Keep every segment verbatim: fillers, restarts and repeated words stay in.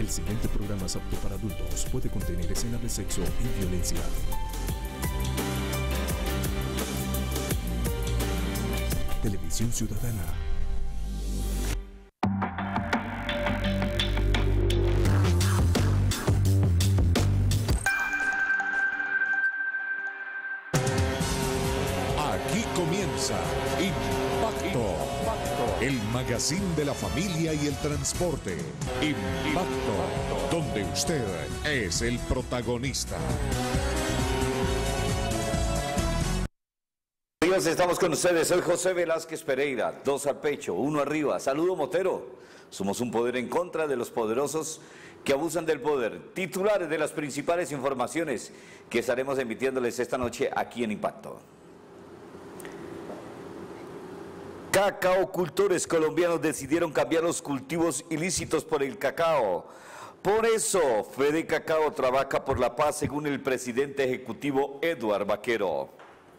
El siguiente programa es apto para adultos. Puede contener escenas de sexo y violencia. Televisión Ciudadana. Aquí comienza Impacto, el magazine de la familia y el transporte. Impacto, donde usted es el protagonista. Amigos, estamos con ustedes. Soy José Velázquez Pereira. Dos al pecho, uno arriba. Saludo Motero. Somos un poder en contra de los poderosos que abusan del poder. Titulares de las principales informaciones que estaremos emitiéndoles esta noche aquí en Impacto. Cacaocultores colombianos decidieron cambiar los cultivos ilícitos por el cacao. Por eso, Fede Cacao trabaja por la paz, según el presidente ejecutivo Eduard Vaquero.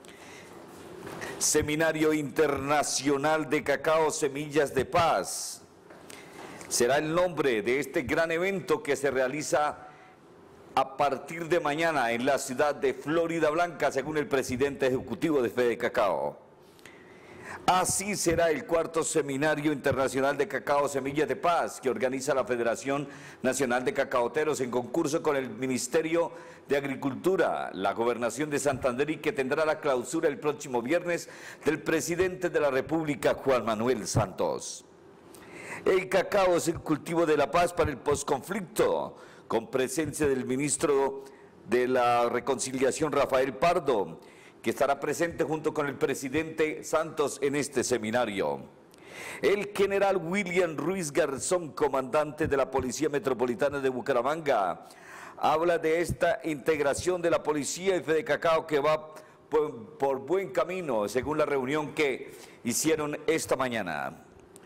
Seminario Internacional de Cacao Semillas de Paz será el nombre de este gran evento que se realiza a partir de mañana en la ciudad de Florida Blanca, según el presidente ejecutivo de Fede Cacao. Así será el cuarto Seminario Internacional de Cacao Semillas de Paz que organiza la Federación Nacional de Cacaoteros en concurso con el Ministerio de Agricultura, la Gobernación de Santander, y que tendrá la clausura el próximo viernes del presidente de la República, Juan Manuel Santos. El cacao es el cultivo de la paz para el posconflicto, con presencia del ministro de la Reconciliación, Rafael Pardo, que estará presente junto con el presidente Santos en este seminario. El general William Ruiz Garzón, comandante de la Policía Metropolitana de Bucaramanga, habla de esta integración de la policía y Fede Cacao que va por, por buen camino, según la reunión que hicieron esta mañana.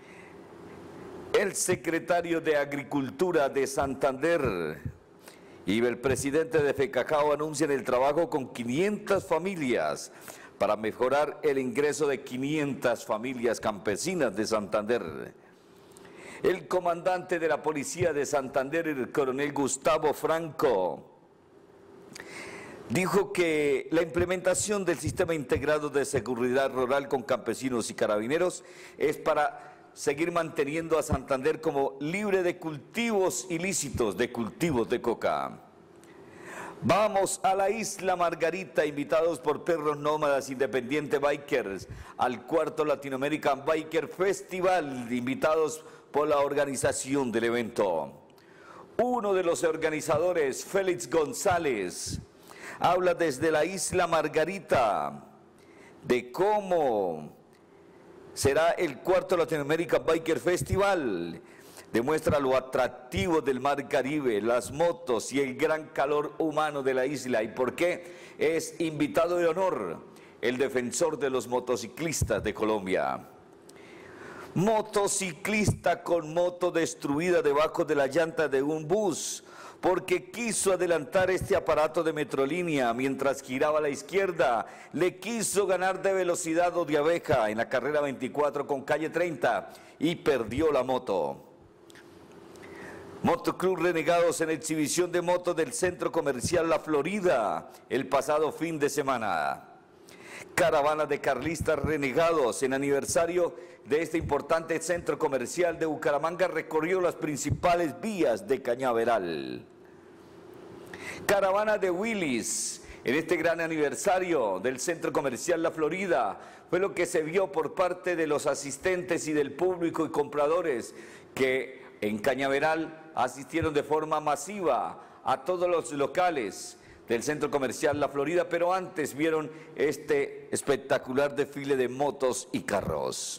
El secretario de Agricultura de Santander y el presidente de Fede Cacao anuncian el trabajo con quinientas familias para mejorar el ingreso de quinientas familias campesinas de Santander. El comandante de la Policía de Santander, el coronel Gustavo Franco, dijo que la implementación del sistema integrado de seguridad rural con campesinos y carabineros es para seguir manteniendo a Santander como libre de cultivos ilícitos, de cultivos de coca. Vamos a la Isla Margarita, invitados por Perros Nómadas Independiente Bikers, al cuarto Latino American Biker Festival, invitados por la organización del evento. Uno de los organizadores, Félix González, habla desde la Isla Margarita de cómo será el cuarto Latino American Biker Festival. Demuestra lo atractivo del Mar Caribe, las motos y el gran calor humano de la isla. ¿Y por qué? Es invitado de honor el defensor de los motociclistas de Colombia. Motociclista con moto destruida debajo de la llanta de un bus porque quiso adelantar este aparato de Metrolínea mientras giraba a la izquierda. Le quiso ganar de velocidad o de abeja en la carrera veinticuatro con calle treinta y perdió la moto. Motoclub Renegados en exhibición de motos del Centro Comercial La Florida el pasado fin de semana. Caravana de carlistas renegados en aniversario de este importante centro comercial de Bucaramanga recorrió las principales vías de Cañaveral. Caravana de Willis en este gran aniversario del Centro Comercial La Florida fue lo que se vio por parte de los asistentes y del público y compradores que en Cañaveral asistieron de forma masiva a todos los locales del Centro Comercial La Florida, pero antes vieron este espectacular desfile de motos y carros.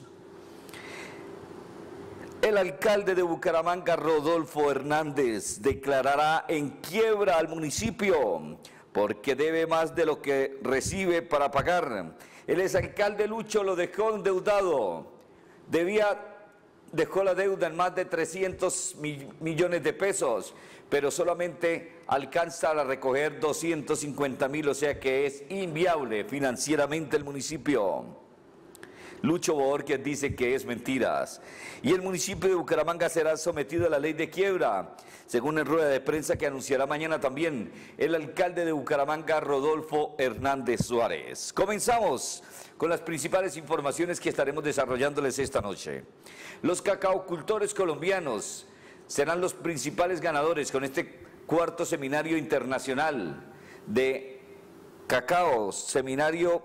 El alcalde de Bucaramanga, Rodolfo Hernández, declarará en quiebra al municipio porque debe más de lo que recibe para pagar. El exalcalde Lucho lo dejó endeudado, debía, dejó la deuda en más de trescientos millones de pesos, pero solamente alcanza a recoger doscientos cincuenta mil, o sea que es inviable financieramente el municipio. Lucho Borges dice que es mentiras. Y el municipio de Bucaramanga será sometido a la ley de quiebra, según en rueda de prensa que anunciará mañana también el alcalde de Bucaramanga, Rodolfo Hernández Suárez. Comenzamos con las principales informaciones que estaremos desarrollándoles esta noche. Los cacaocultores colombianos serán los principales ganadores con este cuarto seminario internacional de cacao, seminario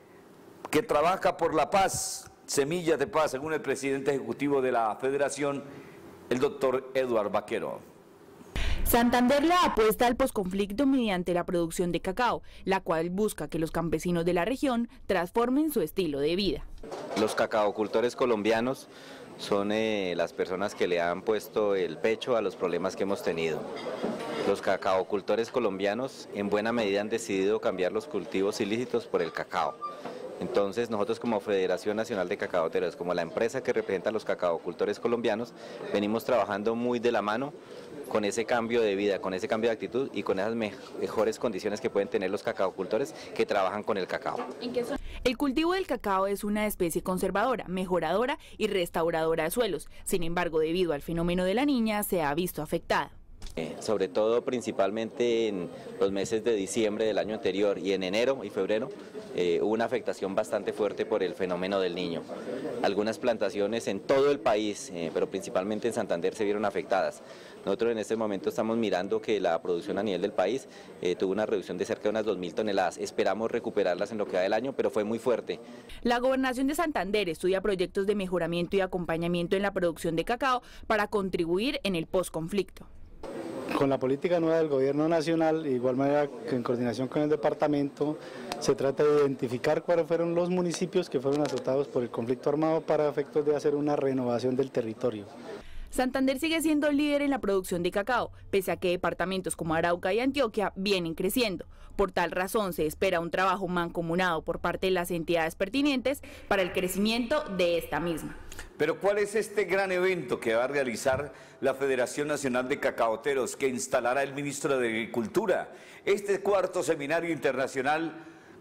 que trabaja por la paz, semillas de paz, según el presidente ejecutivo de la federación, el doctor Eduardo Vaquero. Santander le apuesta al posconflicto mediante la producción de cacao, la cual busca que los campesinos de la región transformen su estilo de vida. Los cacaocultores colombianos son eh, las personas que le han puesto el pecho a los problemas que hemos tenido. Los cacaocultores colombianos en buena medida han decidido cambiar los cultivos ilícitos por el cacao. Entonces nosotros como Federación Nacional de Cacaoteros, como la empresa que representa a los cacaocultores colombianos, venimos trabajando muy de la mano con ese cambio de vida, con ese cambio de actitud y con esas mejores condiciones que pueden tener los cacaocultores que trabajan con el cacao. El cultivo del cacao es una especie conservadora, mejoradora y restauradora de suelos. Sin embargo, debido al fenómeno de la niña, se ha visto afectada. Eh, sobre todo principalmente en los meses de diciembre del año anterior y en enero y febrero eh, hubo una afectación bastante fuerte por el fenómeno del niño. Algunas plantaciones en todo el país, eh, pero principalmente en Santander, se vieron afectadas. Nosotros en este momento estamos mirando que la producción a nivel del país eh, tuvo una reducción de cerca de unas dos mil toneladas. Esperamos recuperarlas en lo que va del año, pero fue muy fuerte. La Gobernación de Santander estudia proyectos de mejoramiento y acompañamiento en la producción de cacao para contribuir en el posconflicto. Con la política nueva del gobierno nacional, de igual manera que en coordinación con el departamento, se trata de identificar cuáles fueron los municipios que fueron azotados por el conflicto armado para efectos de hacer una renovación del territorio. Santander sigue siendo líder en la producción de cacao, pese a que departamentos como Arauca y Antioquia vienen creciendo. Por tal razón se espera un trabajo mancomunado por parte de las entidades pertinentes para el crecimiento de esta misma. Pero ¿cuál es este gran evento que va a realizar la Federación Nacional de Cacaoteros, que instalará el ministro de Agricultura? Este cuarto seminario internacional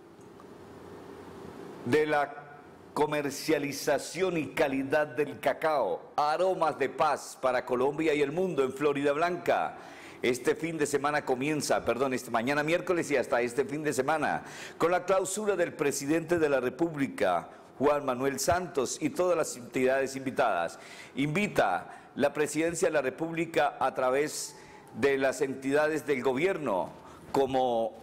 de la comercialización y calidad del cacao, aromas de paz para Colombia y el mundo en Florida Blanca. Este fin de semana comienza, perdón, este mañana miércoles y hasta este fin de semana, con la clausura del presidente de la República, Juan Manuel Santos, y todas las entidades invitadas. Invita la Presidencia de la República a través de las entidades del gobierno, como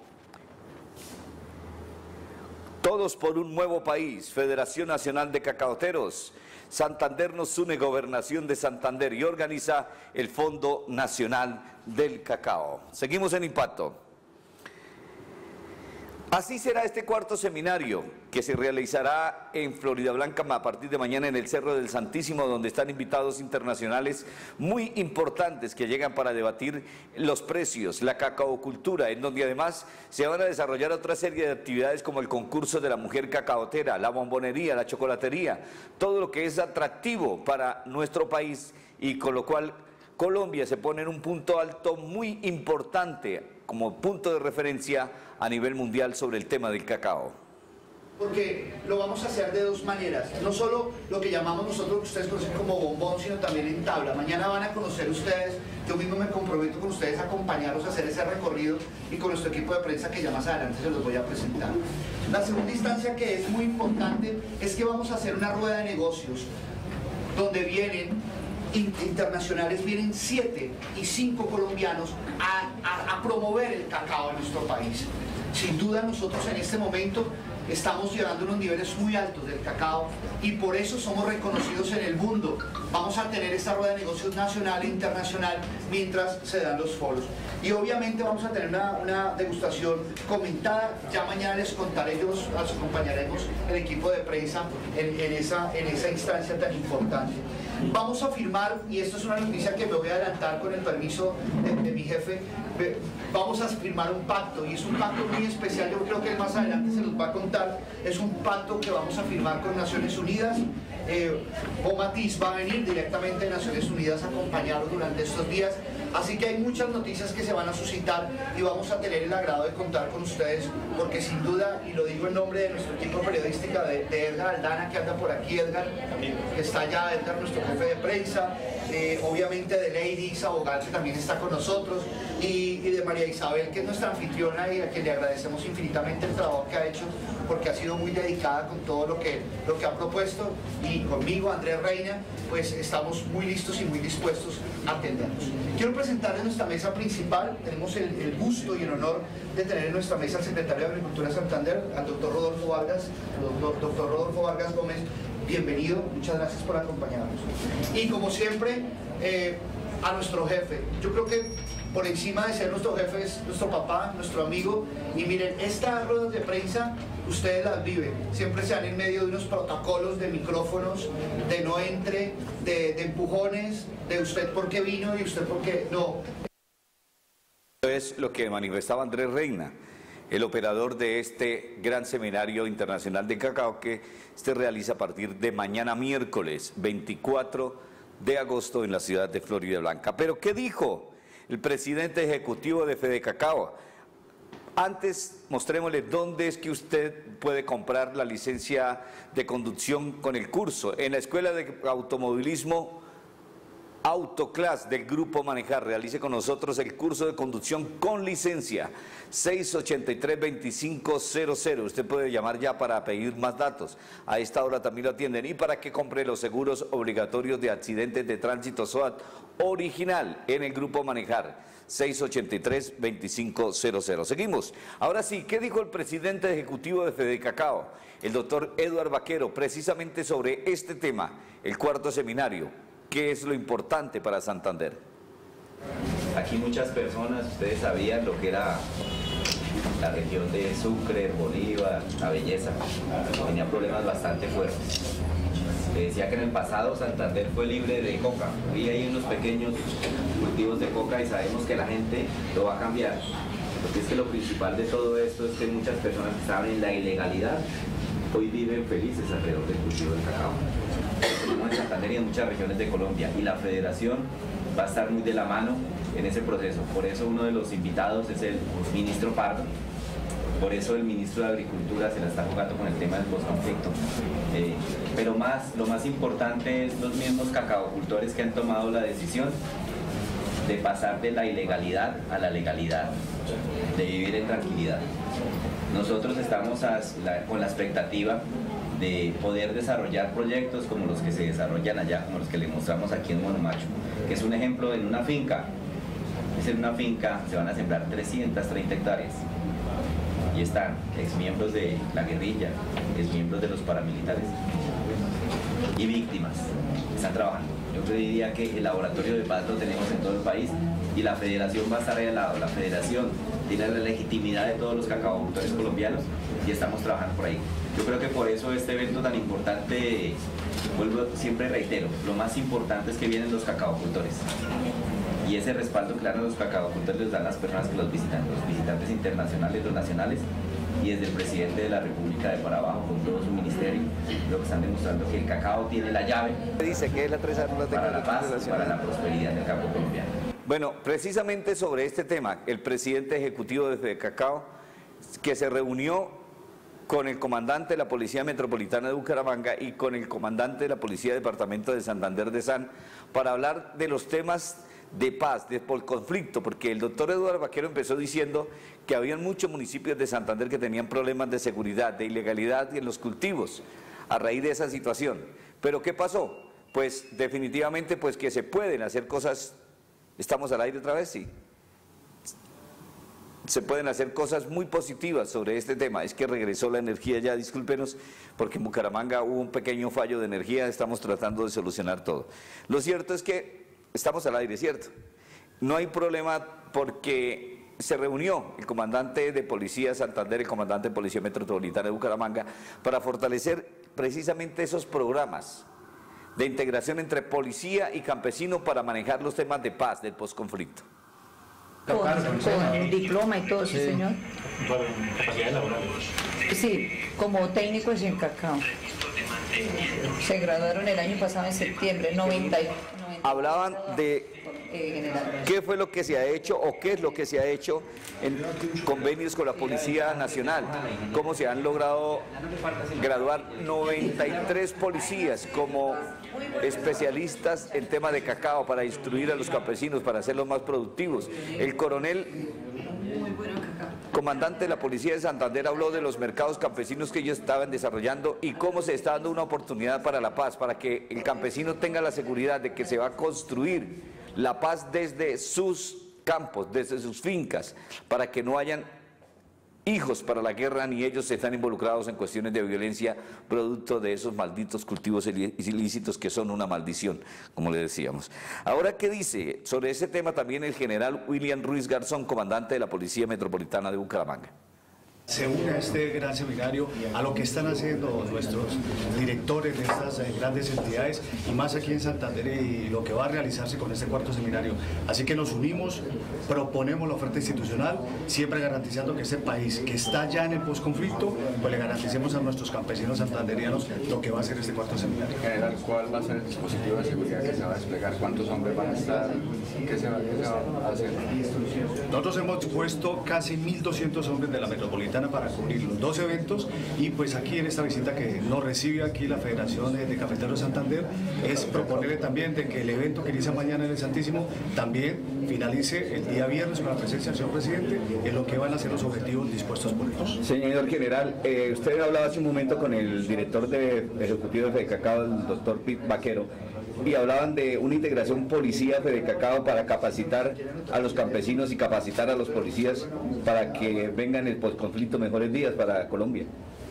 Todos por un Nuevo País, Federación Nacional de Cacaoteros, Santander nos une, Gobernación de Santander, y organiza el Fondo Nacional del Cacao. Seguimos en Impacto. Así será este cuarto seminario que se realizará en Florida Blanca a partir de mañana en el Cerro del Santísimo, donde están invitados internacionales muy importantes que llegan para debatir los precios, la cacaocultura, en donde además se van a desarrollar otra serie de actividades como el concurso de la mujer cacaotera, la bombonería, la chocolatería, todo lo que es atractivo para nuestro país y con lo cual Colombia se pone en un punto alto muy importante como punto de referencia a nivel mundial sobre el tema del cacao. Porque lo vamos a hacer de dos maneras, no solo lo que llamamos nosotros, lo que ustedes conocen como bombón, sino también en tabla. Mañana van a conocer ustedes, yo mismo me comprometo con ustedes a acompañarlos a hacer ese recorrido y con nuestro equipo de prensa que ya más adelante se los voy a presentar. La segunda instancia que es muy importante es que vamos a hacer una rueda de negocios donde vienen internacionales, vienen siete y cinco colombianos a, a, a promover el cacao en nuestro país. Sin duda nosotros en este momento estamos llevando unos niveles muy altos del cacao y por eso somos reconocidos en el mundo. Vamos a tener esta rueda de negocios nacional e internacional mientras se dan los foros. Y obviamente vamos a tener una, una degustación comentada. Ya mañana les contaremos, los acompañaremos el equipo de prensa en, en, esa, en esa instancia tan importante. Vamos a firmar, y esto es una noticia que me voy a adelantar con el permiso de, de mi jefe, vamos a firmar un pacto, y es un pacto muy especial, yo creo que él más adelante se los va a contar. Es un pacto que vamos a firmar con Naciones Unidas. eh, Omatiz va a venir directamente de Naciones Unidas a acompañarlos durante estos días Así que hay muchas noticias que se van a suscitar y vamos a tener el agrado de contar con ustedes, porque sin duda, y lo digo en nombre de nuestro equipo periodístico, de, de Edgar Aldana, que anda por aquí, Edgar, que está allá, Edgar, nuestro jefe de prensa, eh, obviamente de Lady Isabogal, que también está con nosotros, y, y de María Isabel, que es nuestra anfitriona y a quien le agradecemos infinitamente el trabajo que ha hecho, porque ha sido muy dedicada con todo lo que, lo que ha propuesto, y conmigo, Andrés Reina, pues estamos muy listos y muy dispuestos a atendernos. Quiero presentarles nuestra mesa principal. Tenemos el, el gusto y el honor de tener en nuestra mesa al secretario de Agricultura de Santander, al doctor Rodolfo Vargas, doctor, doctor Rodolfo Vargas Gómez. Bienvenido, muchas gracias por acompañarnos. Y como siempre, eh, a nuestro jefe. Yo creo que por encima de ser nuestro jefe es nuestro papá, nuestro amigo. Y miren, estas ruedas de prensa ustedes las viven, siempre se dan en medio de unos protocolos de micrófonos, de no entre, de, de empujones, de usted por qué vino y usted por qué no. Es lo que manifestaba Andrés Reina, el operador de este gran seminario internacional de cacao que se realiza a partir de mañana miércoles veinticuatro de agosto en la ciudad de Florida Blanca. Pero ¿qué dijo el presidente ejecutivo de FedeCacao? Antes, mostrémosle dónde es que usted puede comprar la licencia de conducción con el curso. En la Escuela de Automovilismo Autoclass del Grupo Manejar. Realice con nosotros el curso de conducción con licencia. seis ochenta y tres, veinticinco cero cero. Usted puede llamar ya para pedir más datos. A esta hora también lo atienden. Y para que compre los seguros obligatorios de accidentes de tránsito S O A T original en el Grupo Manejar. seis ochenta y tres, veinticinco cero cero. Seguimos. Ahora sí, ¿qué dijo el presidente ejecutivo de FedeCacao? El doctor Eduardo Vaquero, precisamente sobre este tema, el cuarto seminario. ¿Qué es lo importante para Santander? Aquí muchas personas, ustedes sabían lo que era la región de Sucre, Bolívar, La Belleza. Tenía problemas bastante fuertes. Le decía que en el pasado Santander fue libre de coca. Hoy hay unos pequeños cultivos de coca y sabemos que la gente lo va a cambiar. Porque es que lo principal de todo esto es que muchas personas que estaban en la ilegalidad hoy viven felices alrededor del cultivo del cacao. Tenemos en Santander y en muchas regiones de Colombia, y la federación va a estar muy de la mano en ese proceso. Por eso uno de los invitados es el ministro Pardo. Por eso el ministro de Agricultura se la está jugando con el tema del posconflicto. Eh, pero más, lo más importante es los mismos cacaocultores que han tomado la decisión de pasar de la ilegalidad a la legalidad, de vivir en tranquilidad. Nosotros estamos a la, con la expectativa de poder desarrollar proyectos como los que se desarrollan allá, como los que le mostramos aquí en Monomacho, que es un ejemplo en una finca. Es en una finca, se van a sembrar trescientas treinta hectáreas. Y están exmiembros de la guerrilla, exmiembros de los paramilitares y víctimas. Están trabajando. Yo diría que el laboratorio de paz lo tenemos en todo el país y la federación va a estar ahí al lado. La federación tiene la legitimidad de todos los cacaocultores colombianos y estamos trabajando por ahí. Yo creo que por eso este evento tan importante, vuelvo, siempre reitero, lo más importante es que vienen los cacaocultores. Y ese respaldo claro a los cacaocultores les dan las personas que los visitan, los visitantes internacionales, los nacionales, y desde el presidente de la República de para abajo, con todo su ministerio, lo que están demostrando que el cacao tiene la llave. Dice que es la tres para la paz, para la prosperidad del campo colombiano. Bueno, precisamente sobre este tema, el presidente ejecutivo de FedeCacao, que se reunió con el comandante de la Policía Metropolitana de Bucaramanga y con el comandante de la Policía Departamento de Santander de San, para hablar de los temas de paz, de por conflicto, porque el doctor Eduardo Vaquero empezó diciendo que había muchos municipios de Santander que tenían problemas de seguridad, de ilegalidad en los cultivos, a raíz de esa situación. ¿Pero qué pasó? Pues definitivamente pues que se pueden hacer cosas. ¿Estamos al aire otra vez? Sí. Se pueden hacer cosas muy positivas sobre este tema. Es que regresó la energía ya, discúlpenos, porque en Bucaramanga hubo un pequeño fallo de energía, estamos tratando de solucionar todo. Lo cierto es que estamos al aire, ¿cierto? No hay problema porque se reunió el comandante de Policía Santander, el comandante de Policía Metropolitana de Bucaramanga, para fortalecer precisamente esos programas de integración entre policía y campesino para manejar los temas de paz, del posconflicto. Con, con diploma y todo, sí, señor. Bueno, capacidades laborales. Sí, como técnicos en cacao. Se graduaron el año pasado en septiembre, noventa. Hablaban de eh, general. ¿Qué fue lo que se ha hecho o qué es lo que se ha hecho en convenios con la Policía Nacional? ¿Cómo se han logrado graduar noventa y tres policías como especialistas en tema de cacao para instruir a los campesinos, para hacerlos más productivos? El coronel comandante de la Policía de Santander habló de los mercados campesinos que ellos estaban desarrollando y cómo se está dando una oportunidad para la paz, para que el campesino tenga la seguridad de que se va a construir la paz desde sus campos, desde sus fincas, para que no hayan hijos para la guerra ni ellos están involucrados en cuestiones de violencia producto de esos malditos cultivos ilícitos que son una maldición, como le decíamos. Ahora, ¿qué dice sobre ese tema también el general William Ruiz Garzón, comandante de la Policía Metropolitana de Bucaramanga? Se une a este gran seminario a lo que están haciendo nuestros directores de estas eh, grandes entidades y más aquí en Santander y lo que va a realizarse con este cuarto seminario. Así que nos unimos, proponemos la oferta institucional, siempre garantizando que este país que está ya en el posconflicto, pues le garanticemos a nuestros campesinos santanderianos lo que va a ser este cuarto seminario. General, ¿cuál va a ser el dispositivo de seguridad que se va a desplegar? ¿Cuántos hombres van a estar? ¿Qué se va, qué se va a hacer? Nosotros hemos puesto casi mil doscientos hombres de la metropolitana para cubrir los dos eventos y pues aquí en esta visita que nos recibe aquí la Federación de Cafeteros de Santander es proponerle también de que el evento que inicia mañana en el Santísimo también finalice el día viernes con la presencia del señor presidente en lo que van a ser los objetivos dispuestos por ellos. Señor general, eh, usted hablaba hace un momento con el director de Ejecutivo de Fedecacao, el doctor Pete Vaquero, y hablaban de una integración policía Fedecacao para capacitar a los campesinos y capacitar a los policías para que vengan en el posconflicto mejores días para Colombia.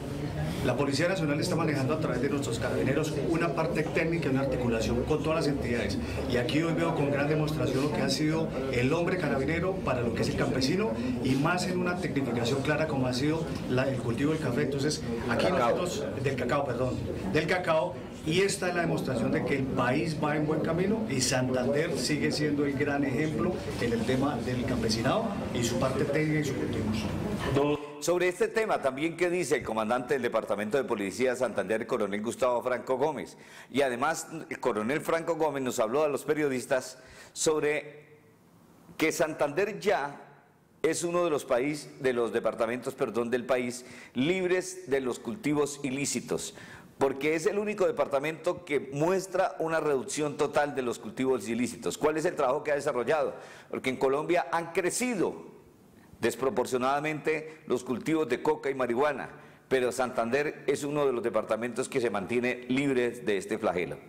La Policía Nacional está manejando a través de nuestros carabineros una parte técnica y una articulación con todas las entidades. Y aquí hoy veo con gran demostración lo que ha sido el hombre carabinero para lo que es el campesino y más en una tecnificación clara como ha sido la, el cultivo del café. Entonces, aquí cacao. nosotros, del cacao, perdón, del cacao, y esta es la demostración de que el país va en buen camino y Santander sigue siendo el gran ejemplo en el tema del campesinado y su parte técnica y sus cultivos. Sobre este tema también, ¿qué dice el comandante del Departamento de Policía de Santander, el coronel Gustavo Franco Gómez? Y además, el coronel Franco Gómez nos habló a los periodistas sobre que Santander ya es uno de los países, de los departamentos, perdón, del país libres de los cultivos ilícitos, porque es el único departamento que muestra una reducción total de los cultivos ilícitos. ¿Cuál es el trabajo que ha desarrollado? Porque en Colombia han crecido desproporcionadamente los cultivos de coca y marihuana, pero Santander es uno de los departamentos que se mantiene libre de este flagelo.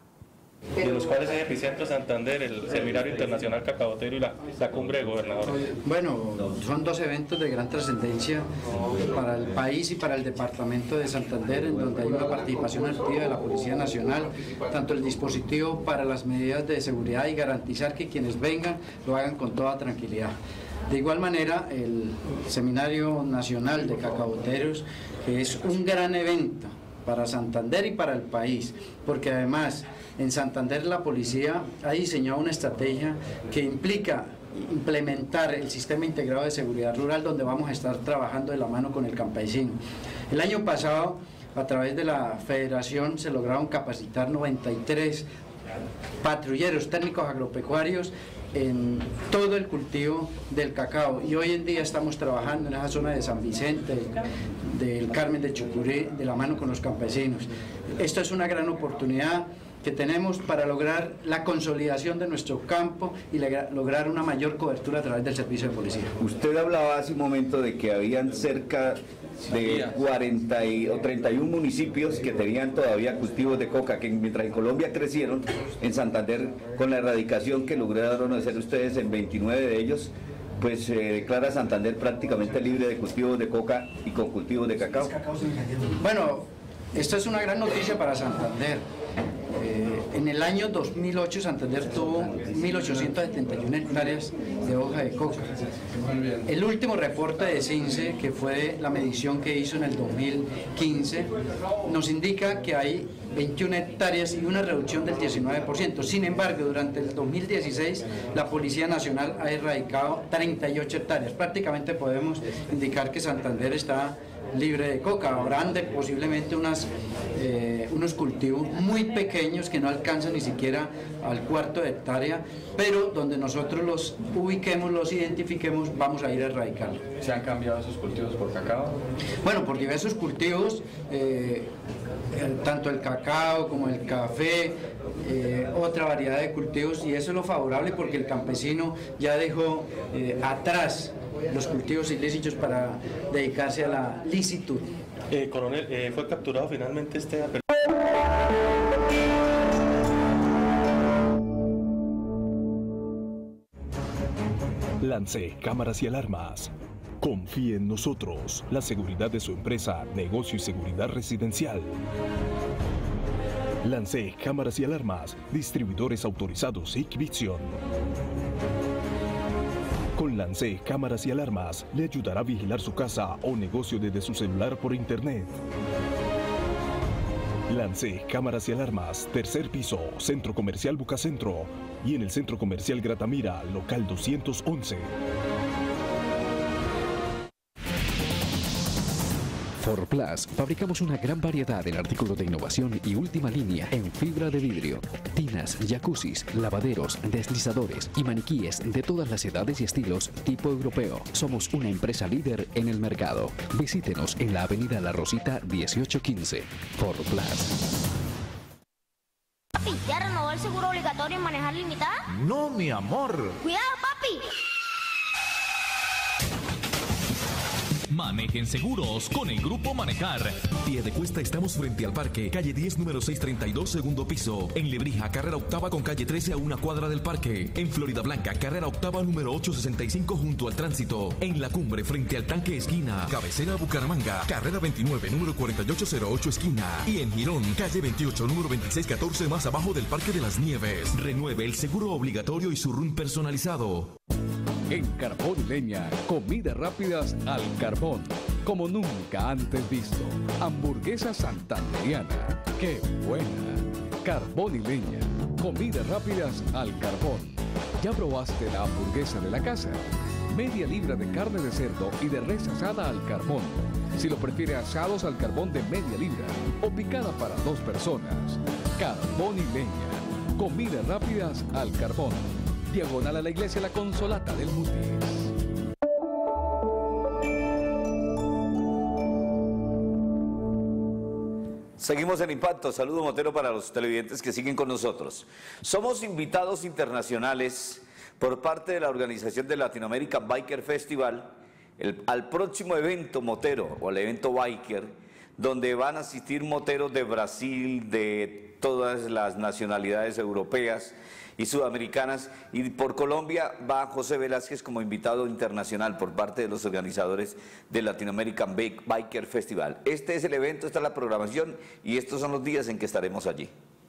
De los cuales es epicentro Santander, el Seminario Internacional Cacaotero y la, la Cumbre de Gobernadores. Bueno, son dos eventos de gran trascendencia para el país y para el departamento de Santander, en donde hay una participación activa de la Policía Nacional, tanto el dispositivo para las medidas de seguridad y garantizar que quienes vengan lo hagan con toda tranquilidad. De igual manera, el Seminario Nacional de Cacaoteros, que es un gran evento para Santander y para el país, porque además en Santander la policía ha diseñado una estrategia que implica implementar el sistema integrado de seguridad rural, donde vamos a estar trabajando de la mano con el campesino. El año pasado, a través de la federación, se lograron capacitar noventa y tres patrulleros técnicos agropecuarios en todo el cultivo del cacao, y hoy en día estamos trabajando en esa zona de San Vicente, del Carmen de Chucurí, de la mano con los campesinos. Esto es una gran oportunidad que tenemos para lograr la consolidación de nuestro campo y lograr una mayor cobertura a través del servicio de policía. Usted hablaba hace un momento de que habían cerca de cuarenta o treinta y uno municipios que tenían todavía cultivos de coca, que mientras en Colombia crecieron, en Santander, con la erradicación que lograron hacer ustedes en veintinueve de ellos, pues se eh, declara Santander prácticamente libre de cultivos de coca y con cultivos de cacao. Bueno, esto es una gran noticia para Santander. Eh, en el año dos mil ocho Santander tuvo mil ochocientas setenta y una hectáreas de hoja de coca. El último reporte de CINCE, que fue la medición que hizo en el dos mil quince, nos indica que hay veintiuna hectáreas y una reducción del diecinueve por ciento. Sin embargo, durante el dos mil dieciséis la Policía Nacional ha erradicado treinta y ocho hectáreas. Prácticamente podemos indicar que Santander está libre de coca. Habrán de posiblemente unas, eh, unos cultivos muy pequeños que no alcanzan ni siquiera al cuarto de hectárea, pero donde nosotros los ubiquemos, los identifiquemos, vamos a ir a erradicarlos. ¿Se han cambiado esos cultivos por cacao? Bueno, por diversos cultivos, eh, el, tanto el cacao como el café, eh, otra variedad de cultivos, y eso es lo favorable porque el campesino ya dejó eh, atrás los cultivos ilícitos para dedicarse a la licitud. Eh, coronel, eh, ¿fue capturado finalmente este... Lance cámaras y alarmas. Confíe en nosotros. La seguridad de su empresa, negocio y seguridad residencial. Lance cámaras y alarmas. Distribuidores autorizados Hikvision. Con Lance cámaras y alarmas le ayudará a vigilar su casa o negocio desde su celular por internet. Lance cámaras y alarmas, tercer piso, Centro Comercial Bucacentro y en el Centro Comercial Gratamira, local doscientos once. Forplas, fabricamos una gran variedad en artículos de innovación y última línea en fibra de vidrio. Tinas, jacuzzis, lavaderos, deslizadores y maniquíes de todas las edades y estilos tipo europeo. Somos una empresa líder en el mercado. Visítenos en la avenida La Rosita dieciocho quince. Forplas. Papi, ¿ya renovó el seguro obligatorio en manejar limitada? No, mi amor. ¡Cuidado, papi! Manejen seguros con el Grupo Manejar. Piedecuesta, estamos frente al parque, calle diez, número seiscientos treinta y dos, segundo piso. En Lebrija, carrera octava con calle trece a una cuadra del parque. En Florida Blanca, carrera octava número ochocientos sesenta y cinco junto al tránsito. En La Cumbre, frente al tanque esquina. Cabecera Bucaramanga, carrera veintinueve, número cuarenta y ocho cero ocho esquina. Y en Girón, calle veintiocho, número veintiséis catorce más abajo del Parque de las Nieves. Renueve el seguro obligatorio y su R U N personalizado. En Carbón y Leña, comidas rápidas al carbón, como nunca antes visto. Hamburguesa santandereana, ¡qué buena! Carbón y Leña, comidas rápidas al carbón. ¿Ya probaste la hamburguesa de la casa? Media libra de carne de cerdo y de res asada al carbón. Si lo prefiere, asados al carbón de media libra o picada para dos personas. Carbón y Leña, comidas rápidas al carbón. Diagonal a la iglesia La Consolata del Mutis. Seguimos en Impacto. Saludo Motero para los televidentes que siguen con nosotros. Somos invitados internacionales por parte de la organización del Latin American Biker Festival el, al próximo evento motero o al evento biker, donde van a asistir moteros de Brasil, de todas las nacionalidades europeas y sudamericanas, y por Colombia va José Velázquez como invitado internacional por parte de los organizadores del Latin American Biker Festival. Este es el evento, esta es la programación y estos son los días en que estaremos allí.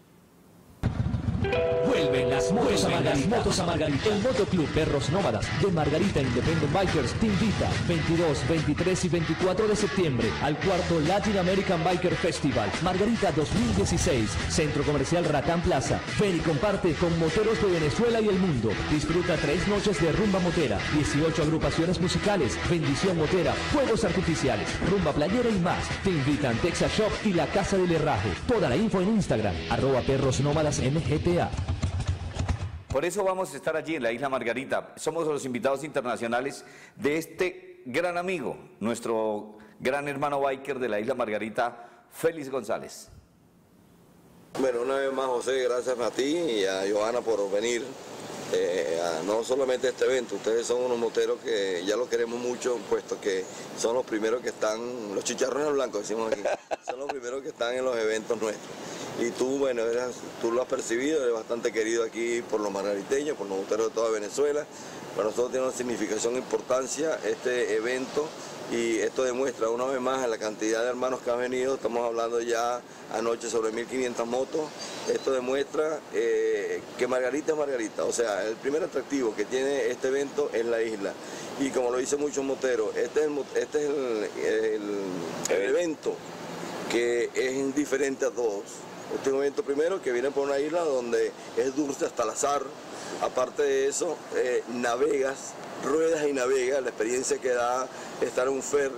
Vuelven las motos a Margarita. Motos a Margarita. El Motoclub Perros Nómadas de Margarita Independent Bikers te invita veintidós, veintitrés y veinticuatro de septiembre al cuarto Latin American Biker Festival Margarita dos mil dieciséis, Centro Comercial Ratán Plaza. Ven y comparte con moteros de Venezuela y el mundo. Disfruta tres noches de rumba motera, dieciocho agrupaciones musicales, bendición motera, fuegos artificiales, rumba playera y más. Te invitan Texas Shop y la Casa del Herraje. Toda la info en Instagram, arroba Perros Nómadas M G T A. Por eso vamos a estar allí en la Isla Margarita. Somos los invitados internacionales de este gran amigo, nuestro gran hermano biker de la Isla Margarita, Félix González. Bueno, una vez más, José, gracias a ti y a Johanna por venir. Eh, a no solamente a este evento, ustedes son unos moteros que ya los queremos mucho, puesto que son los primeros que están, los chicharrones blancos decimos aquí, son los primeros que están en los eventos nuestros. Y tú, bueno, eras, tú lo has percibido, eres bastante querido aquí por los margariteños, por los moteros de toda Venezuela. Para nosotros tiene una significación e importancia este evento y esto demuestra una vez más la cantidad de hermanos que han venido. Estamos hablando ya anoche sobre mil quinientas motos. Esto demuestra eh, que Margarita es Margarita, o sea, el primer atractivo que tiene este evento es la isla. Y como lo dicen muchos moteros, este es el, este es el, el, el evento que es indiferente a todos. Este es un evento primero que viene por una isla donde es dulce hasta el azar. Aparte de eso, eh, navegas, ruedas y navegas, la experiencia que da estar en un ferry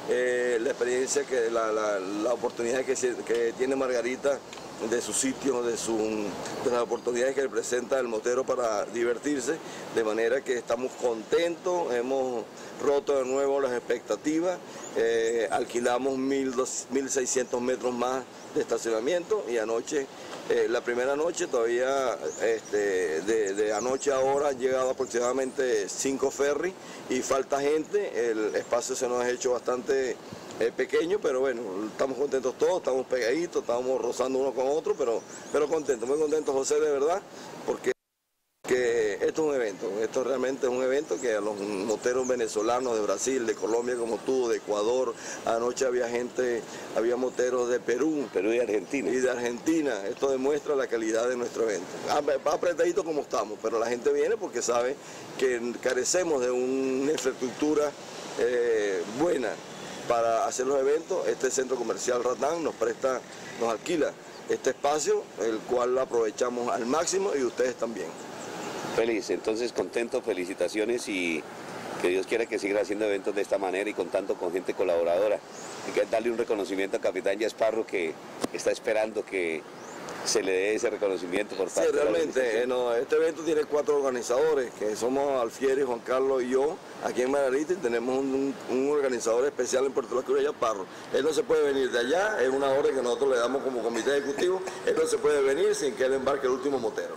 eh, la experiencia, que la, la, la oportunidad que, se, que tiene Margarita de su sitio, de, su, de las oportunidades que le presenta el motero para divertirse, de manera que estamos contentos, hemos roto de nuevo las expectativas, eh, alquilamos mil seiscientos metros más de estacionamiento y anoche, eh, la primera noche todavía, este, de, de anoche a ahora han llegado aproximadamente cinco ferries y falta gente, el espacio se nos ha hecho bastante eh, pequeño, pero bueno, estamos contentos todos, estamos pegaditos, estamos rozando uno con otro, pero, pero contentos, muy contentos, José, de verdad, porque que esto es un evento, esto realmente es un evento que a los moteros venezolanos de Brasil, de Colombia como tú, de Ecuador, anoche había gente, había moteros de Perú, Perú y Argentina. Y de Argentina, esto demuestra la calidad de nuestro evento. Va apretadito como estamos, pero la gente viene porque sabe que carecemos de una infraestructura eh, buena para hacer los eventos. Este centro comercial Ratán nos presta, nos alquila este espacio, el cual lo aprovechamos al máximo y ustedes también. Feliz, entonces contento, felicitaciones y que Dios quiera que sigan haciendo eventos de esta manera y contando con gente colaboradora. Hay que darle un reconocimiento al capitán Yasparro, que está esperando que se le dé ese reconocimiento por parte sí, de la realmente, eh, no, este evento tiene cuatro organizadores, que somos Alfieri, Juan Carlos y yo, aquí en Margarita, y tenemos un, un, un organizador especial en Puerto La Cruz, Yasparro. Él no se puede venir de allá, es una orden que nosotros le damos como comité ejecutivo, él no se puede venir sin que él embarque el último motero.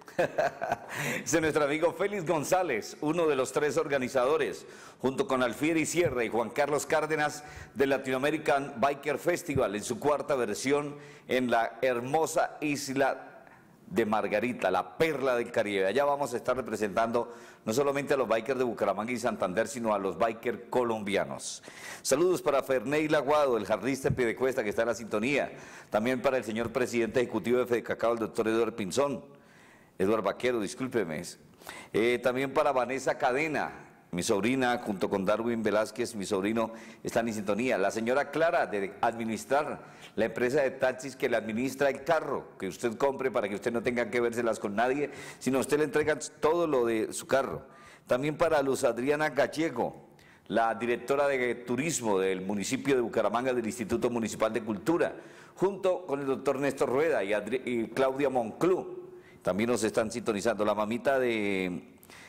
Es nuestro amigo Félix González, uno de los tres organizadores, junto con Alfieri Sierra y Juan Carlos Cárdenas, del Latin American Biker Festival, en su cuarta versión en la hermosa isla de Margarita, la perla del Caribe. Allá vamos a estar representando no solamente a los bikers de Bucaramanga y Santander, sino a los bikers colombianos. Saludos para Ferney Laguado, el jarrista en Piedecuesta, que está en la sintonía. También para el señor presidente ejecutivo de Fedecacao, el doctor Eduardo Pinzón. Eduardo Vaquero, discúlpeme. Eh, también para Vanessa Cadena, mi sobrina, junto con Darwin Velázquez, mi sobrino, están en sintonía. La señora Clara, de administrar la empresa de taxis que le administra el carro que usted compre para que usted no tenga que vérselas con nadie, sino usted le entrega todo lo de su carro. También para Luz Adriana Gallego, la directora de turismo del municipio de Bucaramanga, del Instituto Municipal de Cultura, junto con el doctor Néstor Rueda y, Adri y Claudia Monclú. También nos están sintonizando. La mamita de,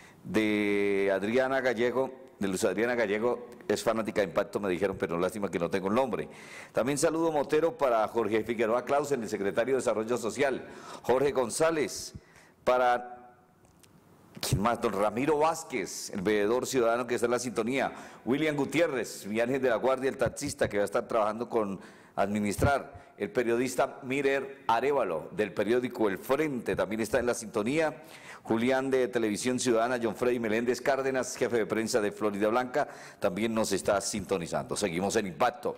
de Adriana Gallego, de Luz Adriana Gallego, es fanática de Impacto, me dijeron, pero lástima que no tengo el nombre. También saludo motero para Jorge Figueroa Clausen, el secretario de Desarrollo Social. Jorge González, para, ¿quién más? Don Ramiro Vázquez, el veedor ciudadano que está en la sintonía. William Gutiérrez, mi ángel de la guardia, el taxista que va a estar trabajando con administrar. El periodista Mirer Arévalo, del periódico El Frente, también está en la sintonía. Julián, de Televisión Ciudadana. John Freddy Meléndez Cárdenas, jefe de prensa de Florida Blanca, también nos está sintonizando. Seguimos en Impacto.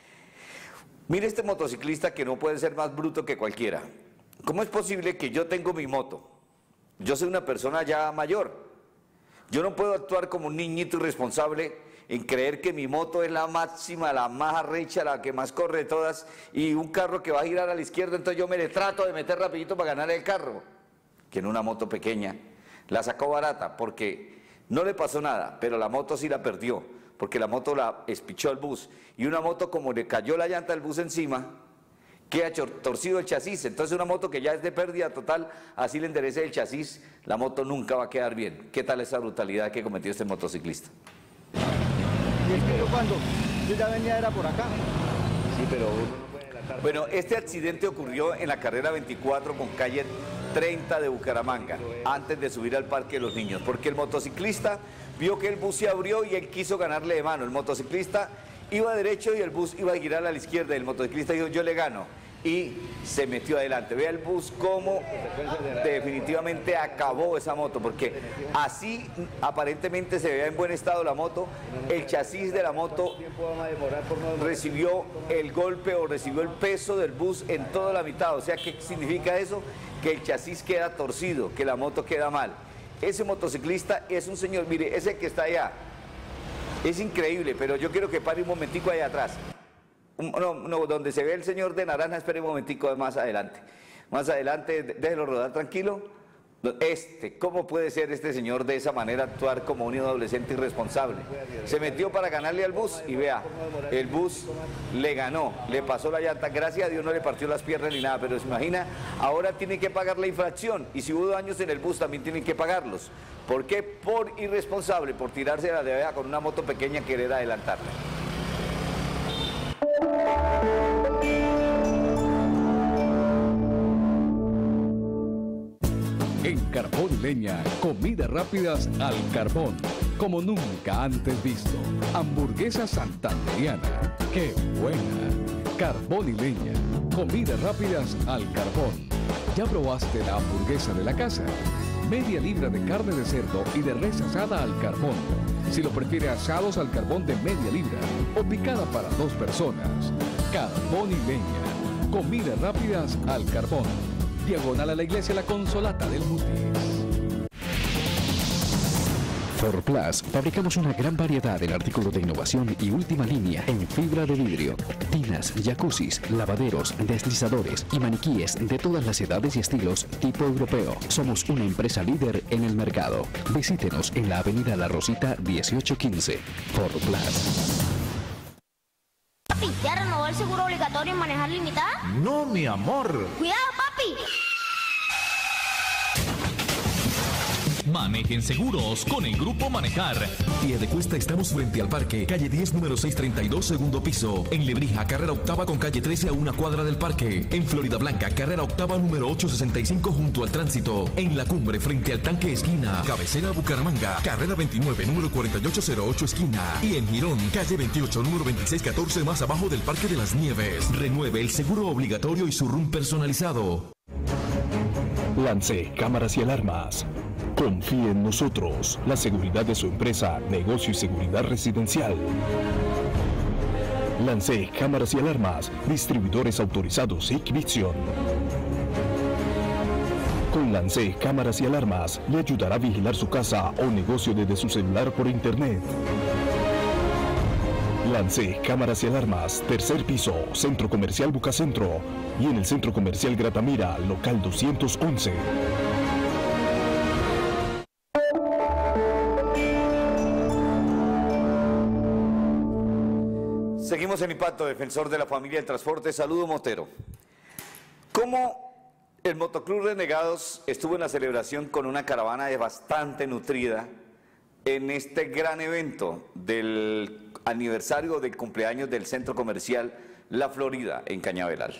Mire este motociclista que no puede ser más bruto que cualquiera. ¿Cómo es posible que yo tengo mi moto? Yo soy una persona ya mayor. Yo no puedo actuar como un niñito irresponsable en creer que mi moto es la máxima, la más arrecha, la que más corre de todas, y un carro que va a girar a la izquierda, entonces yo me le trato de meter rapidito para ganar el carro. Que en una moto pequeña la sacó barata, porque no le pasó nada, pero la moto sí la perdió, porque la moto la espichó el bus, y una moto como le cayó la llanta del bus encima, queda torcido el chasis. Entonces una moto que ya es de pérdida total, así le enderece el chasis, la moto nunca va a quedar bien. ¿Qué tal esa brutalidad que cometió este motociclista? Y es que yo cuando yo ya venía era por acá. Sí, pero uno no puede delatar. Bueno, este accidente ocurrió en la carrera veinticuatro con calle treinta de Bucaramanga, antes de subir al Parque de los Niños, porque el motociclista vio que el bus se abrió y él quiso ganarle de mano. El motociclista iba derecho y el bus iba a girar a la izquierda, y el motociclista dijo, yo le gano, y se metió adelante. Vea el bus cómo definitivamente acabó esa moto, porque así aparentemente se veía en buen estado la moto. El chasis de la moto recibió el golpe o recibió el peso del bus en toda la mitad. O sea, ¿qué significa eso? Que el chasis queda torcido, que la moto queda mal. Ese motociclista es un señor, mire, ese que está allá, es increíble, pero yo quiero que pare un momentico allá atrás. No, no, donde se ve el señor de naranja, espere un momentico más adelante. Más adelante, déjelo rodar tranquilo. Este, ¿cómo puede ser este señor de esa manera actuar como un adolescente irresponsable? Se metió para ganarle al bus y vea, el bus le ganó, le pasó la llanta, gracias a Dios no le partió las piernas ni nada, pero se imagina, ahora tiene que pagar la infracción y si hubo daños en el bus también tienen que pagarlos. ¿Por qué? Por irresponsable, por tirarse de la vea con una moto pequeña querer adelantarla. En Carbón y Leña, comidas rápidas al carbón, como nunca antes visto. Hamburguesa santandereana, ¡qué buena! Carbón y Leña, comidas rápidas al carbón. ¿Ya probaste la hamburguesa de la casa? Media libra de carne de cerdo y de res asada al carbón. Si lo prefiere asados al carbón de media libra o picada para dos personas. Carbón y Leña, comidas rápidas al carbón. Diagonal a la iglesia La Consolata del Mutis. Forplus, fabricamos una gran variedad en artículos de innovación y última línea en fibra de vidrio, tinas, jacuzzis, lavaderos, deslizadores y maniquíes de todas las edades y estilos tipo europeo. Somos una empresa líder en el mercado. Visítenos en la avenida La Rosita dieciocho quince. Forplus. Papi, ¿ya renovó el seguro obligatorio en manejar limitada? No, mi amor. ¡Cuidado, papi! Manejen seguros con el Grupo Manejar. Pie de Cuesta estamos frente al parque, calle diez, número seiscientos treinta y dos, segundo piso. En Lebrija, carrera octava con calle trece a una cuadra del parque. En Florida Blanca, carrera octava número ochocientos sesenta y cinco junto al tránsito. En La Cumbre, frente al tanque esquina. Cabecera Bucaramanga, carrera veintinueve, número cuarenta y ocho cero ocho esquina. Y en Girón, calle veintiocho, número veintiséis catorce más abajo del Parque de las Nieves. Renueve el seguro obligatorio y su R U M personalizado. Lance cámaras y alarmas. Confíe en nosotros, la seguridad de su empresa, negocio y seguridad residencial. Lance cámaras y alarmas, distribuidores autorizados Hikvision. Con Lance cámaras y alarmas, le ayudará a vigilar su casa o negocio desde su celular por internet. Lance cámaras y alarmas, tercer piso, Centro Comercial Bucacentro y en el Centro Comercial Gratamira, local doscientos once. Seguimos en Impacto, defensor de la familia del transporte. Saludo, Motero. ¿Cómo el Motoclub Renegados estuvo en la celebración con una caravana bastante nutrida en este gran evento del aniversario del cumpleaños del Centro Comercial La Florida en Cañaveral?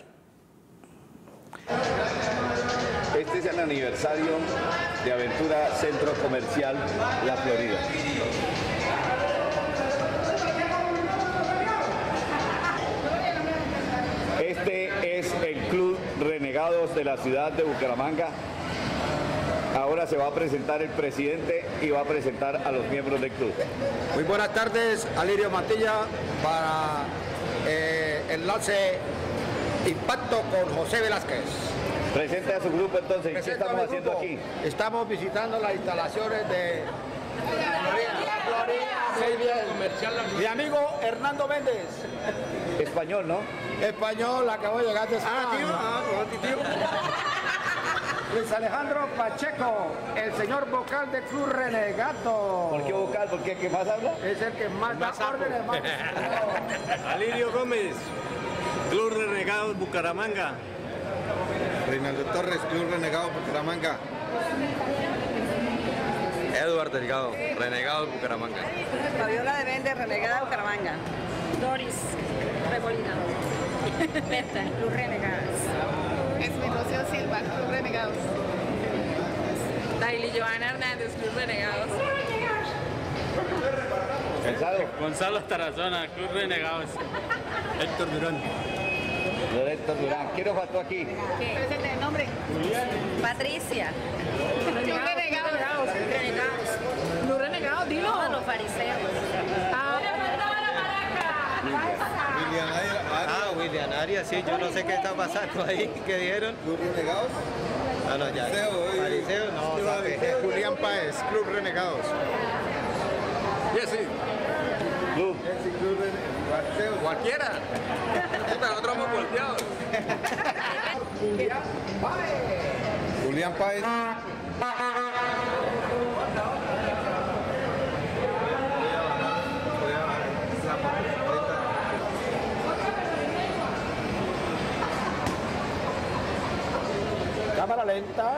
Este es el aniversario de Aventura Centro Comercial La Florida. Este es el Club Renegados de la ciudad de Bucaramanga. Ahora se va a presentar el presidente y va a presentar a los miembros del club. Muy buenas tardes, Alirio Mantilla para eh, Enlace Impacto con José Velázquez. Presente a su grupo entonces. ¿Qué estamos haciendo grupo. aquí? Estamos visitando las instalaciones de La Florida. Mi amigo Hernando Méndez. Español, ¿no? Español, acabo de llegar de España. Ah, tío, ah, tío. Luis Alejandro Pacheco, el señor vocal de Club Renegado. ¿Por qué vocal? ¿Por qué? ¿Qué más habla? Es el que más da órdenes. Más... Alirio Gómez, Club Renegados Bucaramanga. Reinaldo Torres, Club Renegados Bucaramanga. Eduardo Delgado, Renegados Bucaramanga. Fabiola de Vende, Renegada Bucaramanga. Doris Rebolina. Berta, Club Renegados. Esmiroceo Silva, Club Renegados. Daily Joana Hernández, Club Renegados. ¿Pensado? Gonzalo Tarazona, Club Renegados. Héctor Durán. Héctor Durán. ¿Quién nos faltó aquí? ¿Qué? Presente el nombre. Patricia. Club Renegados. Renegados. Club Renegados, dilo. No, los fariseos. Ah, Ah, William Arias, sí, yo no sé qué está pasando ahí, ¿qué dieron? ¿Club Renegados? Ah, no, ya. Fariseo, no, sabe. Julián Páez, Club Renegados. Jesse. Club. Jesse, Club Renegados. Cualquiera. Puta, nosotros hemos volteado. Julián Páez. Julián Páez. Cámara lenta.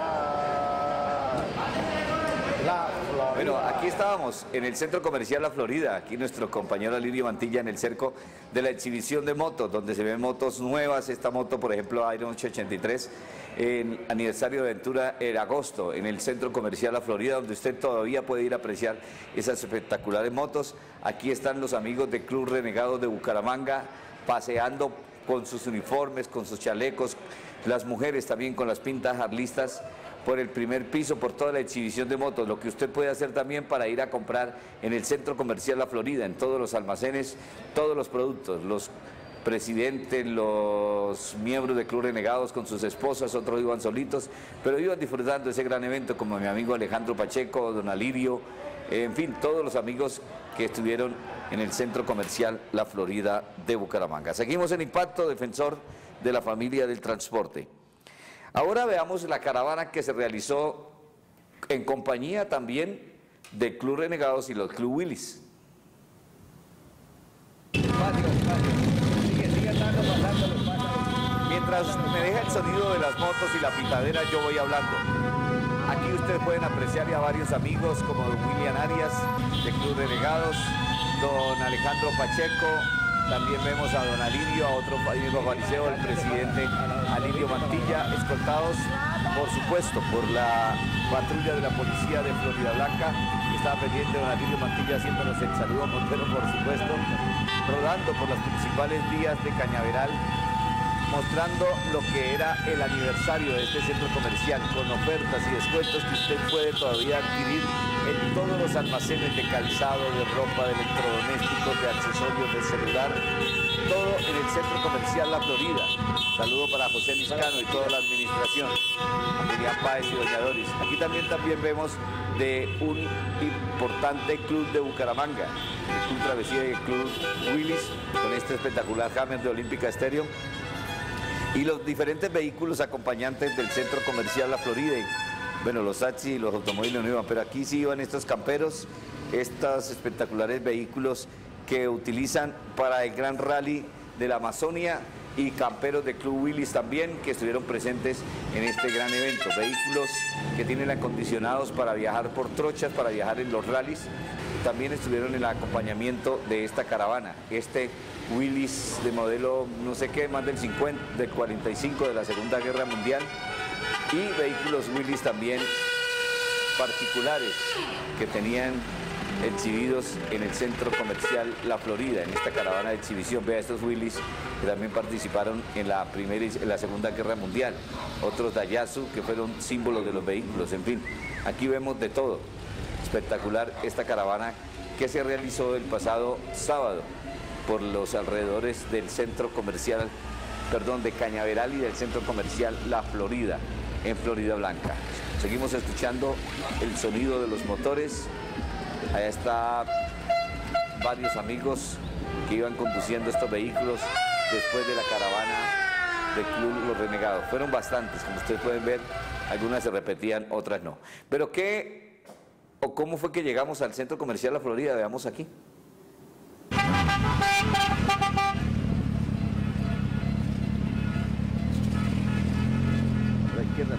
La Florida. Bueno, aquí estábamos en el Centro Comercial La Florida, aquí nuestro compañero Alirio Mantilla en el cerco de la exhibición de motos, donde se ven motos nuevas. Esta moto, por ejemplo, Iron ocho ochenta y tres, en aniversario de aventura en agosto, en el Centro Comercial La Florida, donde usted todavía puede ir a apreciar esas espectaculares motos. Aquí están los amigos del Club Renegados de Bucaramanga, paseando con sus uniformes, con sus chalecos, las mujeres también con las pintas harlistas por el primer piso, por toda la exhibición de motos, lo que usted puede hacer también para ir a comprar en el Centro Comercial La Florida, en todos los almacenes, todos los productos, los presidentes, los miembros del Club Renegados con sus esposas, otros iban solitos, pero iban disfrutando de ese gran evento, como mi amigo Alejandro Pacheco, don Alirio, en fin, todos los amigos que estuvieron en el Centro Comercial La Florida de Bucaramanga. Seguimos en Impacto, defensor de la familia del transporte. Ahora veamos la caravana que se realizó en compañía también del Club Renegados y los Club Willys. Mientras me deja el sonido de las motos y la pitadera, yo voy hablando. Aquí ustedes pueden apreciar a varios amigos como don William Arias de Club Renegados, don Alejandro Pacheco, también vemos a don Alirio, a otro amigo fariseo, el presidente Alirio Mantilla, escoltados, por supuesto, por la patrulla de la policía de Florida Blanca. Estaba pendiente don Alirio Mantilla haciéndonos el saludo montero, por supuesto, rodando por las principales vías de Cañaveral, mostrando lo que era el aniversario de este centro comercial, con ofertas y descuentos que usted puede todavía adquirir en todos los almacenes de calzado, de ropa, de electrodomésticos, de accesorios, de celular, todo en el Centro Comercial La Florida. Saludo para José Liscano y toda la administración, a Miriam Páez y doña Doris. Aquí también, también vemos de un importante club de Bucaramanga, el Club Travesía y el Club Willys, con este espectacular Hammer de Olímpica Estéreo, y los diferentes vehículos acompañantes del Centro Comercial La Florida. Bueno, los taxis y los automóviles no iban, pero aquí sí iban estos camperos, estos espectaculares vehículos que utilizan para el Gran Rally de la Amazonia, y camperos de Club Willys también, que estuvieron presentes en este gran evento. Vehículos que tienen acondicionados para viajar por trochas, para viajar en los rallies. También estuvieron en el acompañamiento de esta caravana. Este Willys de modelo, no sé qué, más del cincuenta, del cuarenta y cinco de la Segunda Guerra Mundial. Y vehículos Willys también particulares que tenían exhibidos en el Centro Comercial La Florida, en esta caravana de exhibición. Vea estos Willys que también participaron en la primera y en la Segunda Guerra Mundial. Otros Daihatsu que fueron símbolos de los vehículos. En fin, aquí vemos de todo. Espectacular esta caravana que se realizó el pasado sábado por los alrededores del Centro Comercial, perdón, de Cañaveral y del Centro Comercial La Florida, en Florida Blanca. Seguimos escuchando el sonido de los motores. Allá está varios amigos que iban conduciendo estos vehículos después de la caravana del Club Los Renegados. Fueron bastantes, como ustedes pueden ver, algunas se repetían, otras no. Pero ¿qué o cómo fue que llegamos al Centro Comercial La Florida? Veamos aquí. A la izquierda.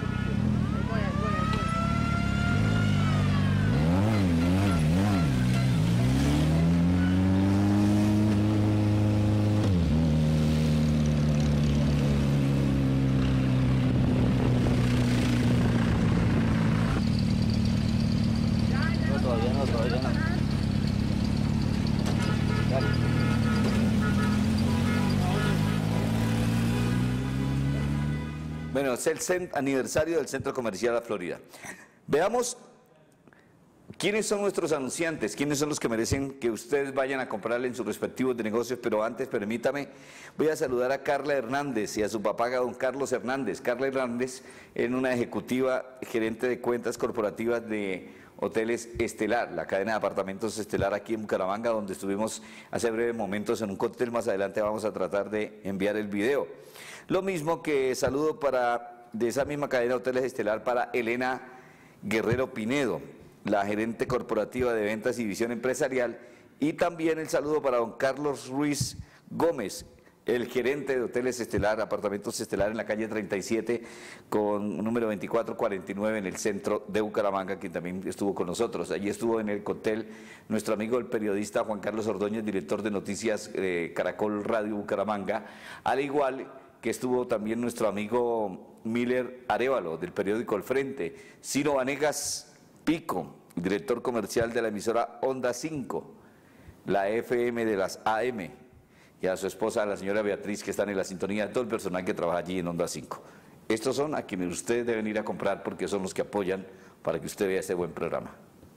Bueno, es el aniversario del Centro Comercial La Florida. Veamos quiénes son nuestros anunciantes, quiénes son los que merecen que ustedes vayan a comprarle en sus respectivos negocios, pero antes, permítame, voy a saludar a Carla Hernández y a su papá, don Carlos Hernández. Carla Hernández es una ejecutiva gerente de cuentas corporativas de Hoteles Estelar, la cadena de apartamentos Estelar aquí en Bucaramanga, donde estuvimos hace breves momentos en un cóctel. Más adelante vamos a tratar de enviar el video. Lo mismo que saludo para de esa misma cadena de Hoteles Estelar para Elena Guerrero Pinedo, la gerente corporativa de ventas y visión empresarial, y también el saludo para don Carlos Ruiz Gómez, el gerente de Hoteles Estelar, Apartamentos Estelar en la calle treinta y siete con número veinticuatro cuarenta y nueve en el centro de Bucaramanga, quien también estuvo con nosotros. Allí estuvo en el cóctel nuestro amigo el periodista Juan Carlos Ordóñez, director de Noticias eh, Caracol Radio Bucaramanga, al igual que estuvo también nuestro amigo Miller Arévalo del periódico El Frente, Ciro Vanegas Pico, director comercial de la emisora Onda cinco, la F M de las A M, y a su esposa, la señora Beatriz, que están en la sintonía, de todo el personal que trabaja allí en Onda cinco. Estos son a quienes ustedes deben ir a comprar porque son los que apoyan para que usted vea este buen programa.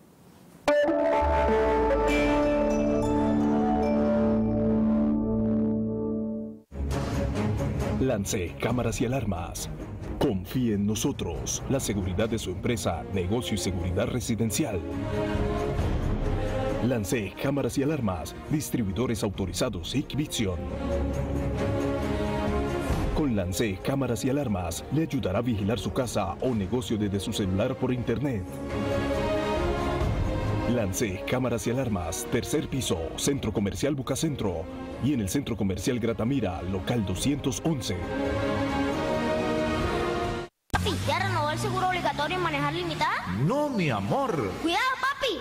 Lance cámaras y alarmas. Confíe en nosotros, la seguridad de su empresa, negocio y seguridad residencial. Lance cámaras y alarmas, distribuidores autorizados Hikvision. Con Lance cámaras y alarmas le ayudará a vigilar su casa o negocio desde su celular por internet. Lance cámaras y alarmas, tercer piso, Centro Comercial Bucacentro y en el Centro Comercial Gratamira, local doscientos once. Papi, ¿ya renovó el seguro obligatorio en manejar limitada? No, mi amor. ¡Cuidado, papi!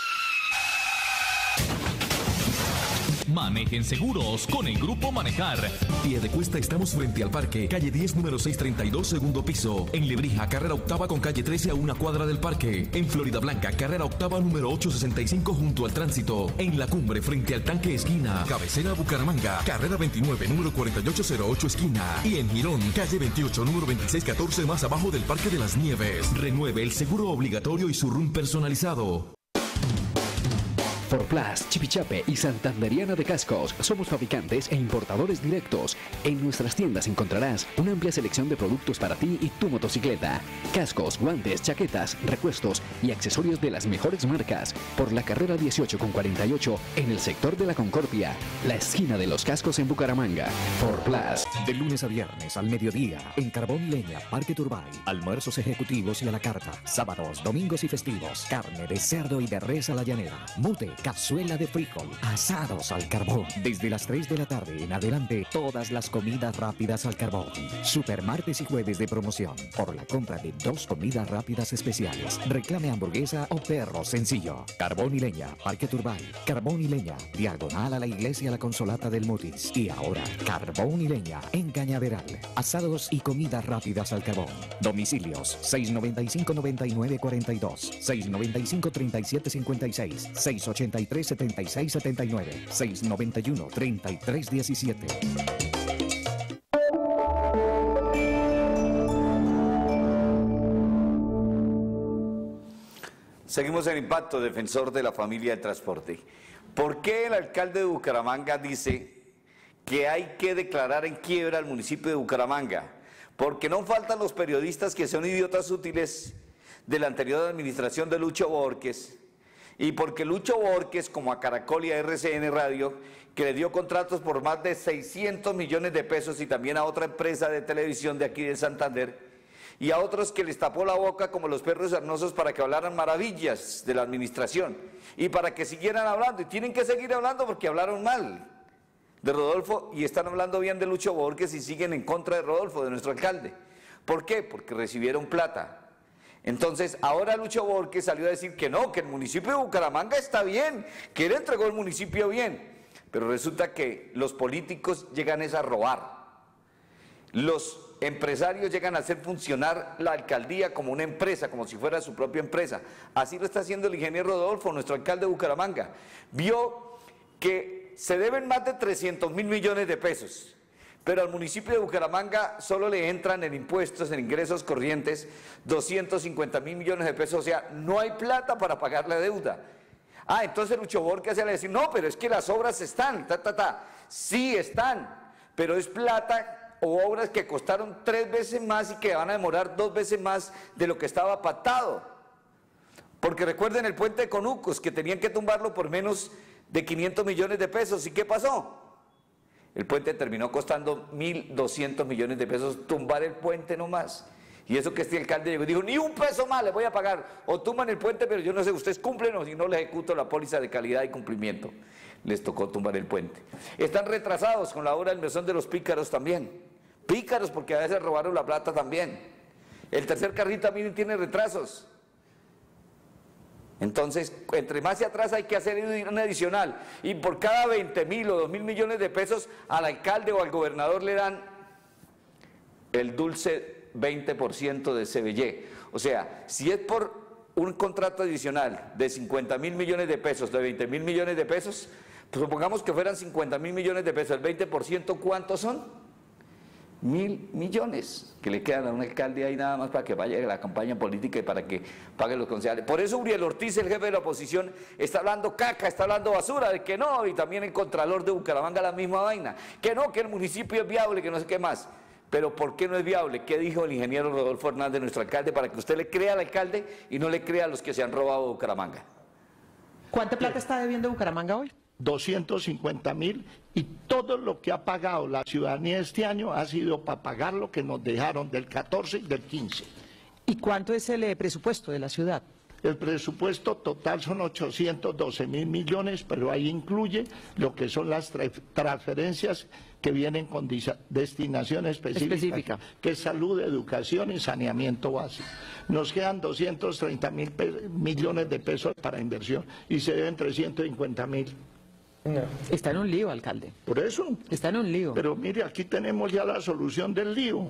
Manejen seguros con el Grupo Manejar. Piedecuesta estamos frente al parque, calle diez, número seiscientos treinta y dos, segundo piso. En Lebrija, carrera octava con calle trece a una cuadra del parque. En Florida Blanca, carrera octava número ochocientos sesenta y cinco junto al tránsito. En La Cumbre, frente al tanque esquina. Cabecera Bucaramanga, carrera veintinueve, número cuarenta y ocho cero ocho esquina. Y en Girón, calle veintiocho, número veintiséis catorce más abajo del Parque de las Nieves. Renueve el seguro obligatorio y su R U M personalizado. Forplas, Chipichape y Santanderiana de Cascos. Somos fabricantes e importadores directos. En nuestras tiendas encontrarás una amplia selección de productos para ti y tu motocicleta. Cascos, guantes, chaquetas, repuestos y accesorios de las mejores marcas. Por la carrera dieciocho con cuarenta y ocho en el sector de la Concordia, la esquina de los cascos en Bucaramanga. Forplas. De lunes a viernes al mediodía en Carbón y Leña, Parque Turbay. Almuerzos ejecutivos y a la carta. Sábados, domingos y festivos. Carne de cerdo y de res a la llanera. Mute, cazuela de frijol, asados al carbón. Desde las tres de la tarde en adelante, todas las comidas rápidas al carbón. Super martes y jueves de promoción. Por la compra de dos comidas rápidas especiales. Reclame hamburguesa o perro sencillo. Carbón y Leña, Parque Turbay. Carbón y Leña, diagonal a la iglesia La Consolata del Mutis. Y ahora, Carbón y Leña en Cañaveral. Asados y comidas rápidas al carbón. Domicilios seis noventa y cinco, noventa y nueve, cuarenta y dos, seis noventa y cinco, treinta y siete, cincuenta y seis, seis ochenta y tres, setenta y seis, setenta y nueve, seis noventa y uno, treinta y tres, diecisiete. Seguimos en Impacto, defensor de la familia del transporte. ¿Por qué el alcalde de Bucaramanga dice que hay que declarar en quiebra al municipio de Bucaramanga? Porque no faltan los periodistas que son idiotas útiles de la anterior administración de Lucho Borges, y porque Lucho Borges, como a Caracol y a R C N Radio, que le dio contratos por más de seiscientos millones de pesos y también a otra empresa de televisión de aquí de Santander, y a otros que les tapó la boca como los perros sarnosos para que hablaran maravillas de la administración y para que siguieran hablando, y tienen que seguir hablando porque hablaron mal de Rodolfo y están hablando bien de Lucho Borges y siguen en contra de Rodolfo, de nuestro alcalde. ¿Por qué? Porque recibieron plata. Entonces, ahora Lucho Borges salió a decir que no, que el municipio de Bucaramanga está bien, que él entregó el municipio bien, pero resulta que los políticos llegan es a robar. Los empresarios llegan a hacer funcionar la alcaldía como una empresa, como si fuera su propia empresa. Así lo está haciendo el ingeniero Rodolfo, nuestro alcalde de Bucaramanga. Vio que se deben más de trescientos mil millones de pesos, pero al municipio de Bucaramanga solo le entran en impuestos, en ingresos corrientes, doscientos cincuenta mil millones de pesos, o sea, no hay plata para pagar la deuda. Ah, entonces Lucho Borges sale a decir, no, pero es que las obras están, ta, ta, ta. Sí están, pero es plata o obras que costaron tres veces más y que van a demorar dos veces más de lo que estaba pactado. Porque recuerden el puente de Conucos, que tenían que tumbarlo por menos de quinientos millones de pesos, ¿y qué pasó? El puente terminó costando mil doscientos millones de pesos, tumbar el puente nomás. Y eso que este alcalde llegó y dijo, ni un peso más les voy a pagar, o tumban el puente, pero yo no sé, ustedes cumplen o si no les ejecuto la póliza de calidad y cumplimiento. Les tocó tumbar el puente. Están retrasados con la obra del mesón de los pícaros también. Pícaros porque a veces robaron la plata también. El tercer carril también tiene retrasos. Entonces, entre más se atrasa hay que hacer un adicional. Y por cada veinte mil o dos mil millones de pesos al alcalde o al gobernador le dan el dulce veinte por ciento de C B Y. O sea, si es por un contrato adicional de cincuenta mil millones de pesos, de veinte mil millones de pesos, pues supongamos que fueran cincuenta mil millones de pesos, el veinte por ciento, ¿cuántos son? Mil millones que le quedan a un alcalde ahí nada más para que vaya a la campaña política y para que pague los concejales. Por eso Uriel Ortiz, el jefe de la oposición, está hablando caca, está hablando basura, de que no, y también el contralor de Bucaramanga la misma vaina, que no, que el municipio es viable, que no sé qué más. Pero ¿por qué no es viable? ¿Qué dijo el ingeniero Rodolfo Hernández, nuestro alcalde, para que usted le crea al alcalde y no le crea a los que se han robado Bucaramanga? ¿Cuánta plata está debiendo Bucaramanga hoy? doscientos cincuenta mil, y todo lo que ha pagado la ciudadanía este año ha sido para pagar lo que nos dejaron del catorce y del quince. ¿Y cuánto es el eh, presupuesto de la ciudad? El presupuesto total son ochocientos doce mil millones, pero ahí incluye lo que son las transferencias que vienen con destinación específica, específica, que es salud, educación y saneamiento básico. Nos quedan doscientos treinta mil millones de pesos para inversión y se deben trescientos cincuenta mil. No. Está en un lío, alcalde. Por eso. Está en un lío. Pero mire, aquí tenemos ya la solución del lío.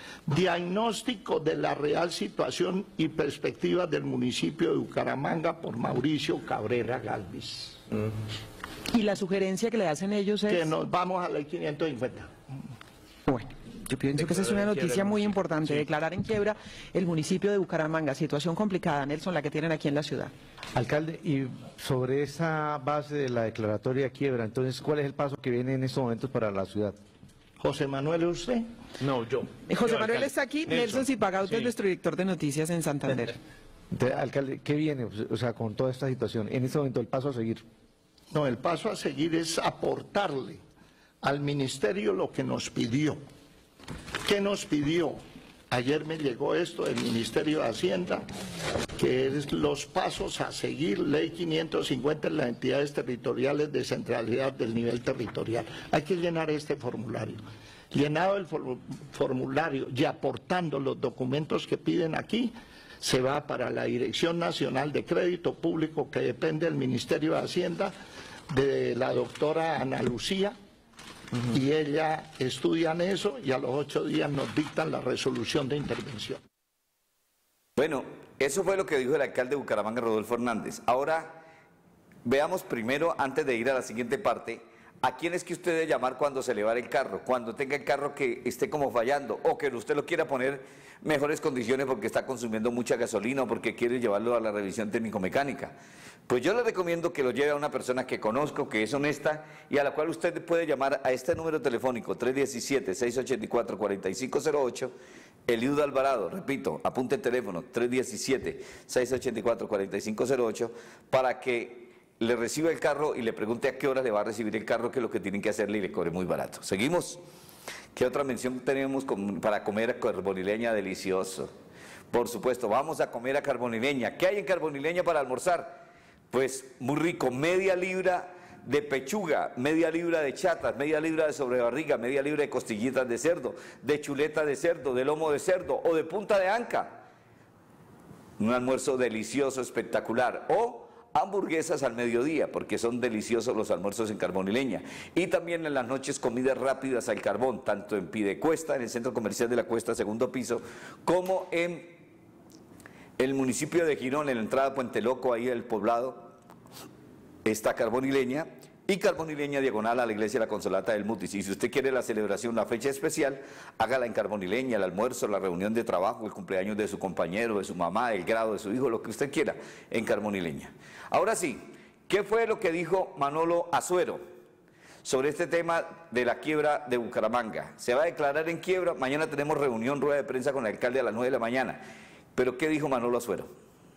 Diagnóstico de la real situación y perspectiva del municipio de Bucaramanga por Mauricio Cabrera Galvis. Mm. ¿Y la sugerencia que le hacen ellos es? Que nos vamos a la ley quinientos cincuenta. Bueno, yo pienso que esa es una noticia muy importante, sí. Declarar en quiebra el municipio de Bucaramanga, situación complicada, Nelson, la que tienen aquí en la ciudad. Alcalde, y sobre esa base de la declaratoria de quiebra, entonces, ¿cuál es el paso que viene en estos momentos para la ciudad? José Manuel, ¿usted? No, yo. José yo, Manuel alcalde. está aquí, Nelson, Nelson Zipagauta sí. es nuestro director de noticias en Santander. Entonces, alcalde, ¿qué viene, o sea, con toda esta situación? En este momento, el paso a seguir. No, el paso a seguir es aportarle al ministerio lo que nos pidió. ¿Qué nos pidió? Ayer me llegó esto del Ministerio de Hacienda, que es los pasos a seguir, ley quinientos cincuenta en las entidades territoriales de centralidad del nivel territorial. Hay que llenar este formulario. Llenado el formulario y aportando los documentos que piden aquí, se va para la Dirección Nacional de Crédito Público, que depende del Ministerio de Hacienda, de la doctora Ana Lucía, uh-huh. y ella estudian eso y a los ocho días nos dictan la resolución de intervención. Bueno, eso fue lo que dijo el alcalde de Bucaramanga, Rodolfo Hernández. Ahora, veamos primero, antes de ir a la siguiente parte, ¿a quién es que usted debe llamar cuando se le va el carro? Cuando tenga el carro que esté como fallando o que usted lo quiera poner mejores condiciones porque está consumiendo mucha gasolina o porque quiere llevarlo a la revisión técnico-mecánica. Pues yo le recomiendo que lo lleve a una persona que conozco, que es honesta y a la cual usted puede llamar a este número telefónico tres uno siete, seis ocho cuatro, cuatro cinco cero ocho, Eliudo Alvarado, repito, apunte el teléfono tres uno siete, seis ocho cuatro, cuatro cinco cero ocho para que le reciba el carro y le pregunte a qué hora le va a recibir el carro, que es lo que tienen que hacerle y le cobre muy barato. ¿Seguimos? ¿Qué otra mención tenemos para comer a Carbonileña delicioso? Por supuesto, vamos a comer a Carbonileña. ¿Qué hay en Carbonileña para almorzar? Pues muy rico, media libra de pechuga, media libra de chatas, media libra de sobrebarriga, media libra de costillitas de cerdo, de chuleta de cerdo, de lomo de cerdo o de punta de anca. Un almuerzo delicioso, espectacular. O hamburguesas al mediodía, porque son deliciosos los almuerzos en Carbonileña. Y también en las noches comidas rápidas al carbón, tanto en Pidecuesta, en el Centro Comercial de la Cuesta, segundo piso, como en el municipio de Girón, en la entrada a Puente Loco, ahí el poblado, está Carbonileña, y Carbonileña diagonal a la iglesia de la Consolata del Mutis. Y si usted quiere la celebración, la fecha especial, hágala en Carbonileña, el almuerzo, la reunión de trabajo, el cumpleaños de su compañero, de su mamá, el grado de su hijo, lo que usted quiera, en Carbonileña. Ahora sí, ¿qué fue lo que dijo Manolo Azuero sobre este tema de la quiebra de Bucaramanga? Se va a declarar en quiebra, mañana tenemos reunión, rueda de prensa con el alcalde a las nueve de la mañana. Pero ¿qué dijo Manolo Azuero?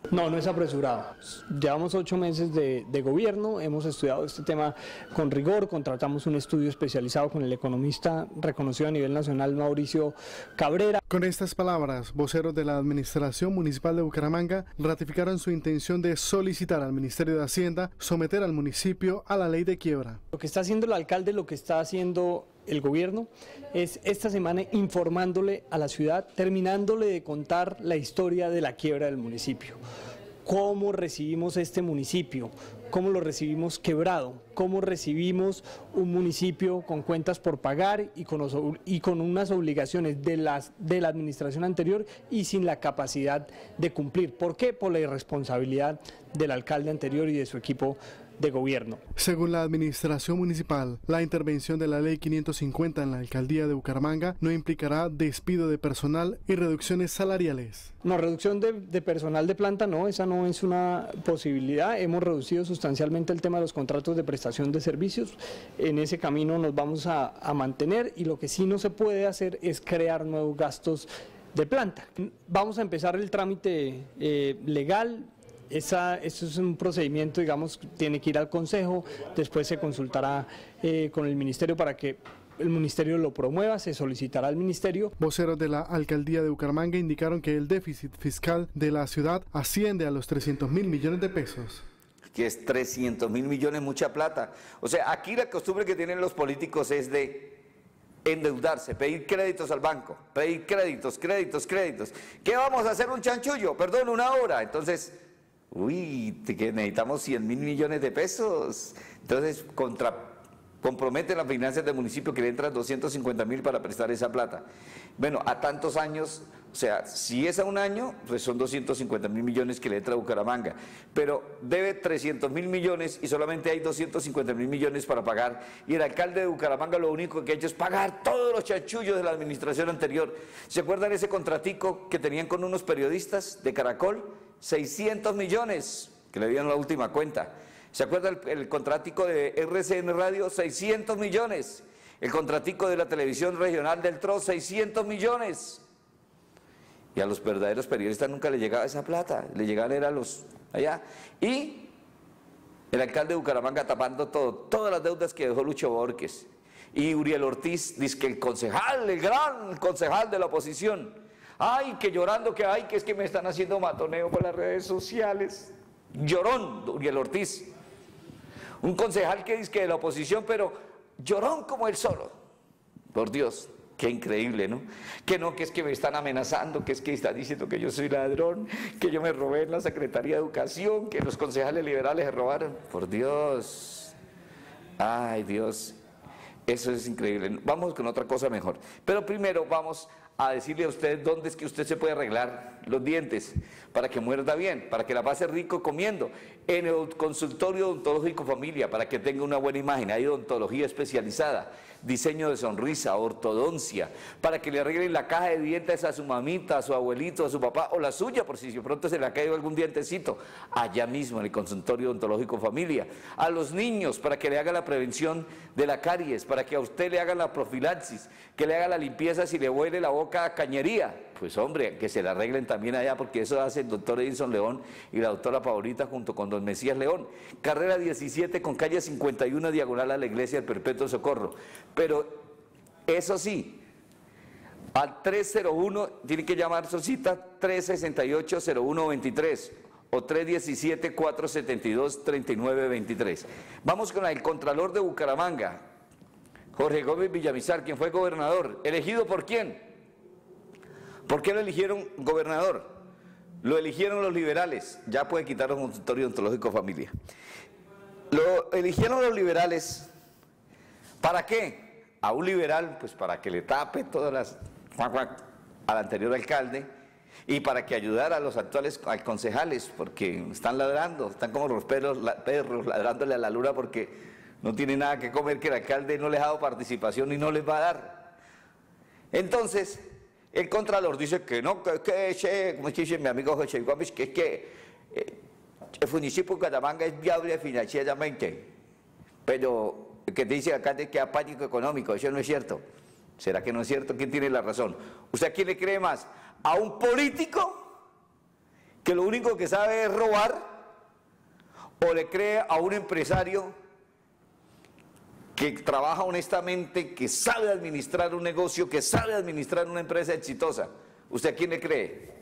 No, no es apresurado. Llevamos ocho meses de, de gobierno, hemos estudiado este tema con rigor, contratamos un estudio especializado con el economista reconocido a nivel nacional Mauricio Cabrera. Con estas palabras, voceros de la Administración Municipal de Bucaramanga ratificaron su intención de solicitar al Ministerio de Hacienda someter al municipio a la ley de quiebra. Lo que está haciendo el alcalde, lo que está haciendo el gobierno es esta semana informándole a la ciudad, terminándole de contar la historia de la quiebra del municipio. Cómo recibimos este municipio, cómo lo recibimos quebrado, cómo recibimos un municipio con cuentas por pagar y con, y con unas obligaciones de, las, de la administración anterior y sin la capacidad de cumplir. ¿Por qué? Por la irresponsabilidad del alcalde anterior y de su equipo de gobierno. Según la administración municipal, la intervención de la ley quinientos cincuenta en la alcaldía de Bucaramanga no implicará despido de personal y reducciones salariales. No, reducción de, de personal de planta no, esa no es una posibilidad. Hemos reducido sustancialmente el tema de los contratos de prestación de servicios. En ese camino nos vamos a, a mantener y lo que sí no se puede hacer es crear nuevos gastos de planta. Vamos a empezar el trámite eh, legal. Esa, eso es un procedimiento, digamos, tiene que ir al Consejo, después se consultará eh, con el Ministerio para que el Ministerio lo promueva, se solicitará al Ministerio. Voceros de la Alcaldía de Bucaramanga indicaron que el déficit fiscal de la ciudad asciende a los trescientos mil millones de pesos. Que es trescientos mil millones, mucha plata. O sea, aquí la costumbre que tienen los políticos es de endeudarse, pedir créditos al banco, pedir créditos, créditos, créditos. ¿Qué vamos a hacer? Un chanchullo, perdón, una hora. Entonces... Uy, que necesitamos cien mil millones de pesos. Entonces, contra, comprometen las finanzas del municipio que le entran doscientos cincuenta mil para prestar esa plata. Bueno, a tantos años, o sea, si es a un año, pues son doscientos cincuenta mil millones que le entra a Bucaramanga. Pero debe trescientos mil millones y solamente hay doscientos cincuenta mil millones para pagar. Y el alcalde de Bucaramanga lo único que ha hecho es pagar todos los chanchullos de la administración anterior. ¿Se acuerdan ese contratico que tenían con unos periodistas de Caracol? seiscientos millones que le dieron la última cuenta. ¿Se acuerda el, el contratico de R C N Radio? seiscientos millones. El contratico de la televisión regional del T R O, seiscientos millones. Y a los verdaderos periodistas nunca le llegaba esa plata, le llegaban era a los allá. Y el alcalde de Bucaramanga tapando todo, todas las deudas que dejó Lucho Borges. Y Uriel Ortiz dice que el concejal, el gran concejal de la oposición, ay, que llorando que ay, que es que me están haciendo matoneo por las redes sociales. Llorón, Uriel Ortiz. Un concejal que dice que de la oposición, pero llorón como él solo. Por Dios, qué increíble, ¿no? Que no, que es que me están amenazando, que es que están diciendo que yo soy ladrón, que yo me robé en la Secretaría de Educación, que los concejales liberales se robaron. Por Dios. Ay, Dios. Eso es increíble. Vamos con otra cosa mejor. Pero primero vamos a decirle a usted dónde es que usted se puede arreglar los dientes para que muerda bien, para que la pase rico comiendo. En el consultorio odontológico familia, para que tenga una buena imagen, hay odontología especializada, diseño de sonrisa, ortodoncia, para que le arreglen la caja de dientes a su mamita, a su abuelito, a su papá o la suya, por si de pronto se le ha caído algún dientecito, allá mismo en el consultorio odontológico familia. A los niños, para que le haga la prevención de la caries, para que a usted le hagan la profilaxis, que le haga la limpieza si le huele la boca a cañería. Pues hombre, que se la arreglen también allá, porque eso hace el doctor Edison León y la doctora Paulita junto con don Mesías León. Carrera diecisiete con calle cincuenta y uno, diagonal a la Iglesia del Perpetuo Socorro. Pero eso sí, al tres cero uno, tiene que llamar su cita, tres sesenta y ocho, cero uno veintitrés o tres diecisiete, cuatrocientos setenta y dos, treinta y nueve veintitrés. Vamos con el Contralor de Bucaramanga, Jorge Gómez Villamizar, quien fue gobernador. ¿Elegido por quién? ¿Por qué lo eligieron gobernador? Lo eligieron los liberales. Ya puede quitar el consultorio odontológico familia. Lo eligieron los liberales. ¿Para qué? A un liberal, pues para que le tape todas las al anterior alcalde y para que ayudara a los actuales concejales, porque están ladrando, están como los perros, perros ladrándole a la luna porque no tienen nada que comer, que el alcalde no les ha dado participación y no les va a dar. Entonces, el Contralor dice que no, que, que como dice mi amigo José Gómez, que es que eh, el municipio de Bucaramanga es viable financieramente, pero que dice el alcalde que es pánico económico, eso no es cierto. ¿Será que no es cierto? ¿Quién tiene la razón? ¿Usted a quién le cree más? ¿A un político que lo único que sabe es robar, o le cree a un empresario que trabaja honestamente, que sabe administrar un negocio, que sabe administrar una empresa exitosa? ¿Usted a quién le cree?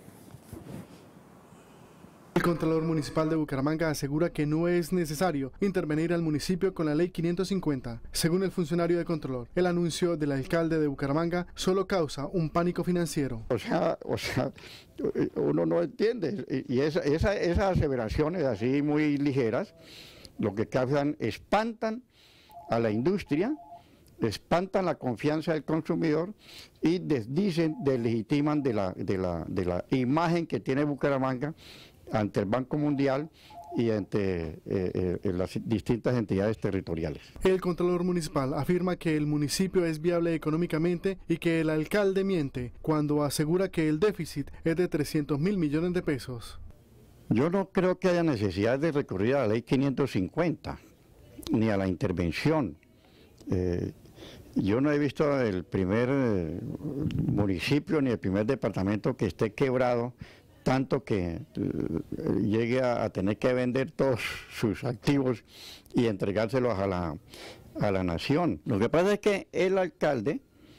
El Contralor Municipal de Bucaramanga asegura que no es necesario intervenir al municipio con la ley quinientos cincuenta. Según el funcionario de Contralor, el anuncio del alcalde de Bucaramanga solo causa un pánico financiero. O sea, o sea uno no entiende, y esa, esa, esas aseveraciones así muy ligeras, lo que causan, espantan a la industria, espantan la confianza del consumidor y desdicen, deslegitiman de la, de la, de la imagen que tiene Bucaramanga ante el Banco Mundial y ante eh, eh, las distintas entidades territoriales. El Contralor Municipal afirma que el municipio es viable económicamente y que el alcalde miente cuando asegura que el déficit es de trescientos mil millones de pesos. Yo no creo que haya necesidad de recurrir a la ley quinientos cincuenta, ni a la intervención. Eh, yo no he visto el primer eh, municipio ni el primer departamento que esté quebrado, tanto que uh, llegue a, a tener que vender todos sus activos y entregárselos a la, a la nación. Lo que pasa es que el alcalde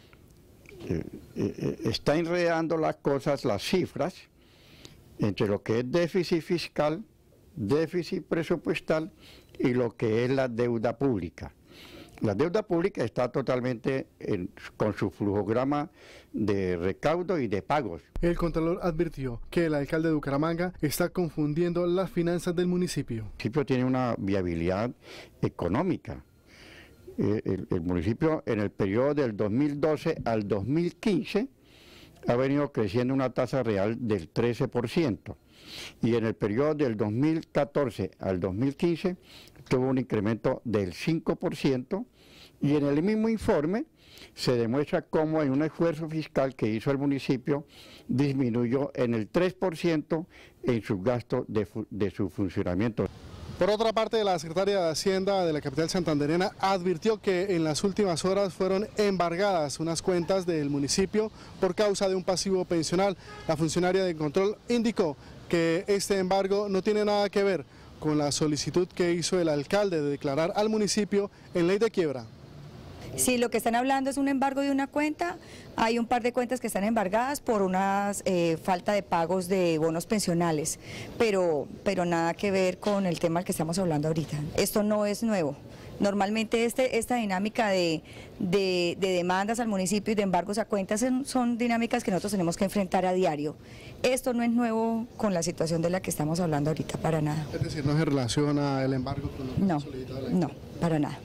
eh, eh, está enredando las cosas, las cifras, entre lo que es déficit fiscal, déficit presupuestal y lo que es la deuda pública. La deuda pública está totalmente en, con su flujograma de recaudo y de pagos. El Contralor advirtió que el alcalde de Bucaramanga está confundiendo las finanzas del municipio. El municipio tiene una viabilidad económica. Eh, el, el municipio en el periodo del dos mil doce al dos mil quince ha venido creciendo una tasa real del trece por ciento. Y en el periodo del dos mil catorce al dos mil quince tuvo un incremento del cinco por ciento, y en el mismo informe se demuestra cómo en un esfuerzo fiscal que hizo el municipio disminuyó en el tres por ciento en sus gastos de, de su funcionamiento. Por otra parte, la secretaria de Hacienda de la capital santandereana advirtió que en las últimas horas fueron embargadas unas cuentas del municipio por causa de un pasivo pensional. La funcionaria de control indicó que este embargo no tiene nada que ver con la solicitud que hizo el alcalde de declarar al municipio en ley de quiebra. Si lo que están hablando es un embargo de una cuenta, hay un par de cuentas que están embargadas por una eh, falta de pagos de bonos pensionales, pero, pero nada que ver con el tema del que estamos hablando ahorita. Esto no es nuevo. Normalmente este, esta dinámica de, de, de demandas al municipio y de embargos a cuentas son, son dinámicas que nosotros tenemos que enfrentar a diario. Esto no es nuevo con la situación de la que estamos hablando ahorita, para nada. Es decir, no se relaciona el embargo con lo que no, ha solicitado la no, para nada.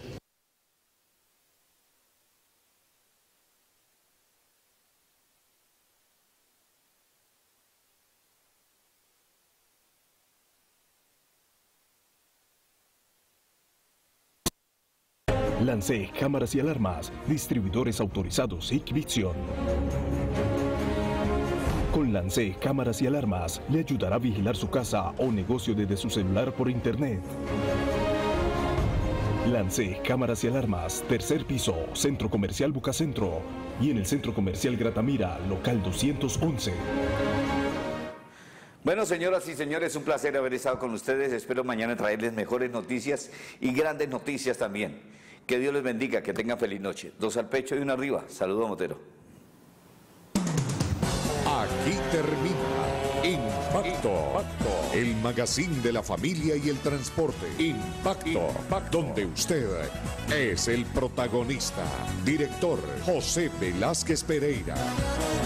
Lance Cámaras y Alarmas, distribuidores autorizados Hikvision. Con Lance Cámaras y Alarmas le ayudará a vigilar su casa o negocio desde su celular por internet. Lance Cámaras y Alarmas, tercer piso, Centro Comercial Bucacentro y en el Centro Comercial Gratamira, local doscientos once. Bueno, señoras y señores, un placer haber estado con ustedes. Espero mañana traerles mejores noticias y grandes noticias también. Que Dios les bendiga, que tengan feliz noche. Dos al pecho y uno arriba. Saludos, Motero. Aquí termina Impacto, Impacto, el magazine de la familia y el transporte. Impacto, Impacto, donde usted es el protagonista. Director José Velázquez Pereira.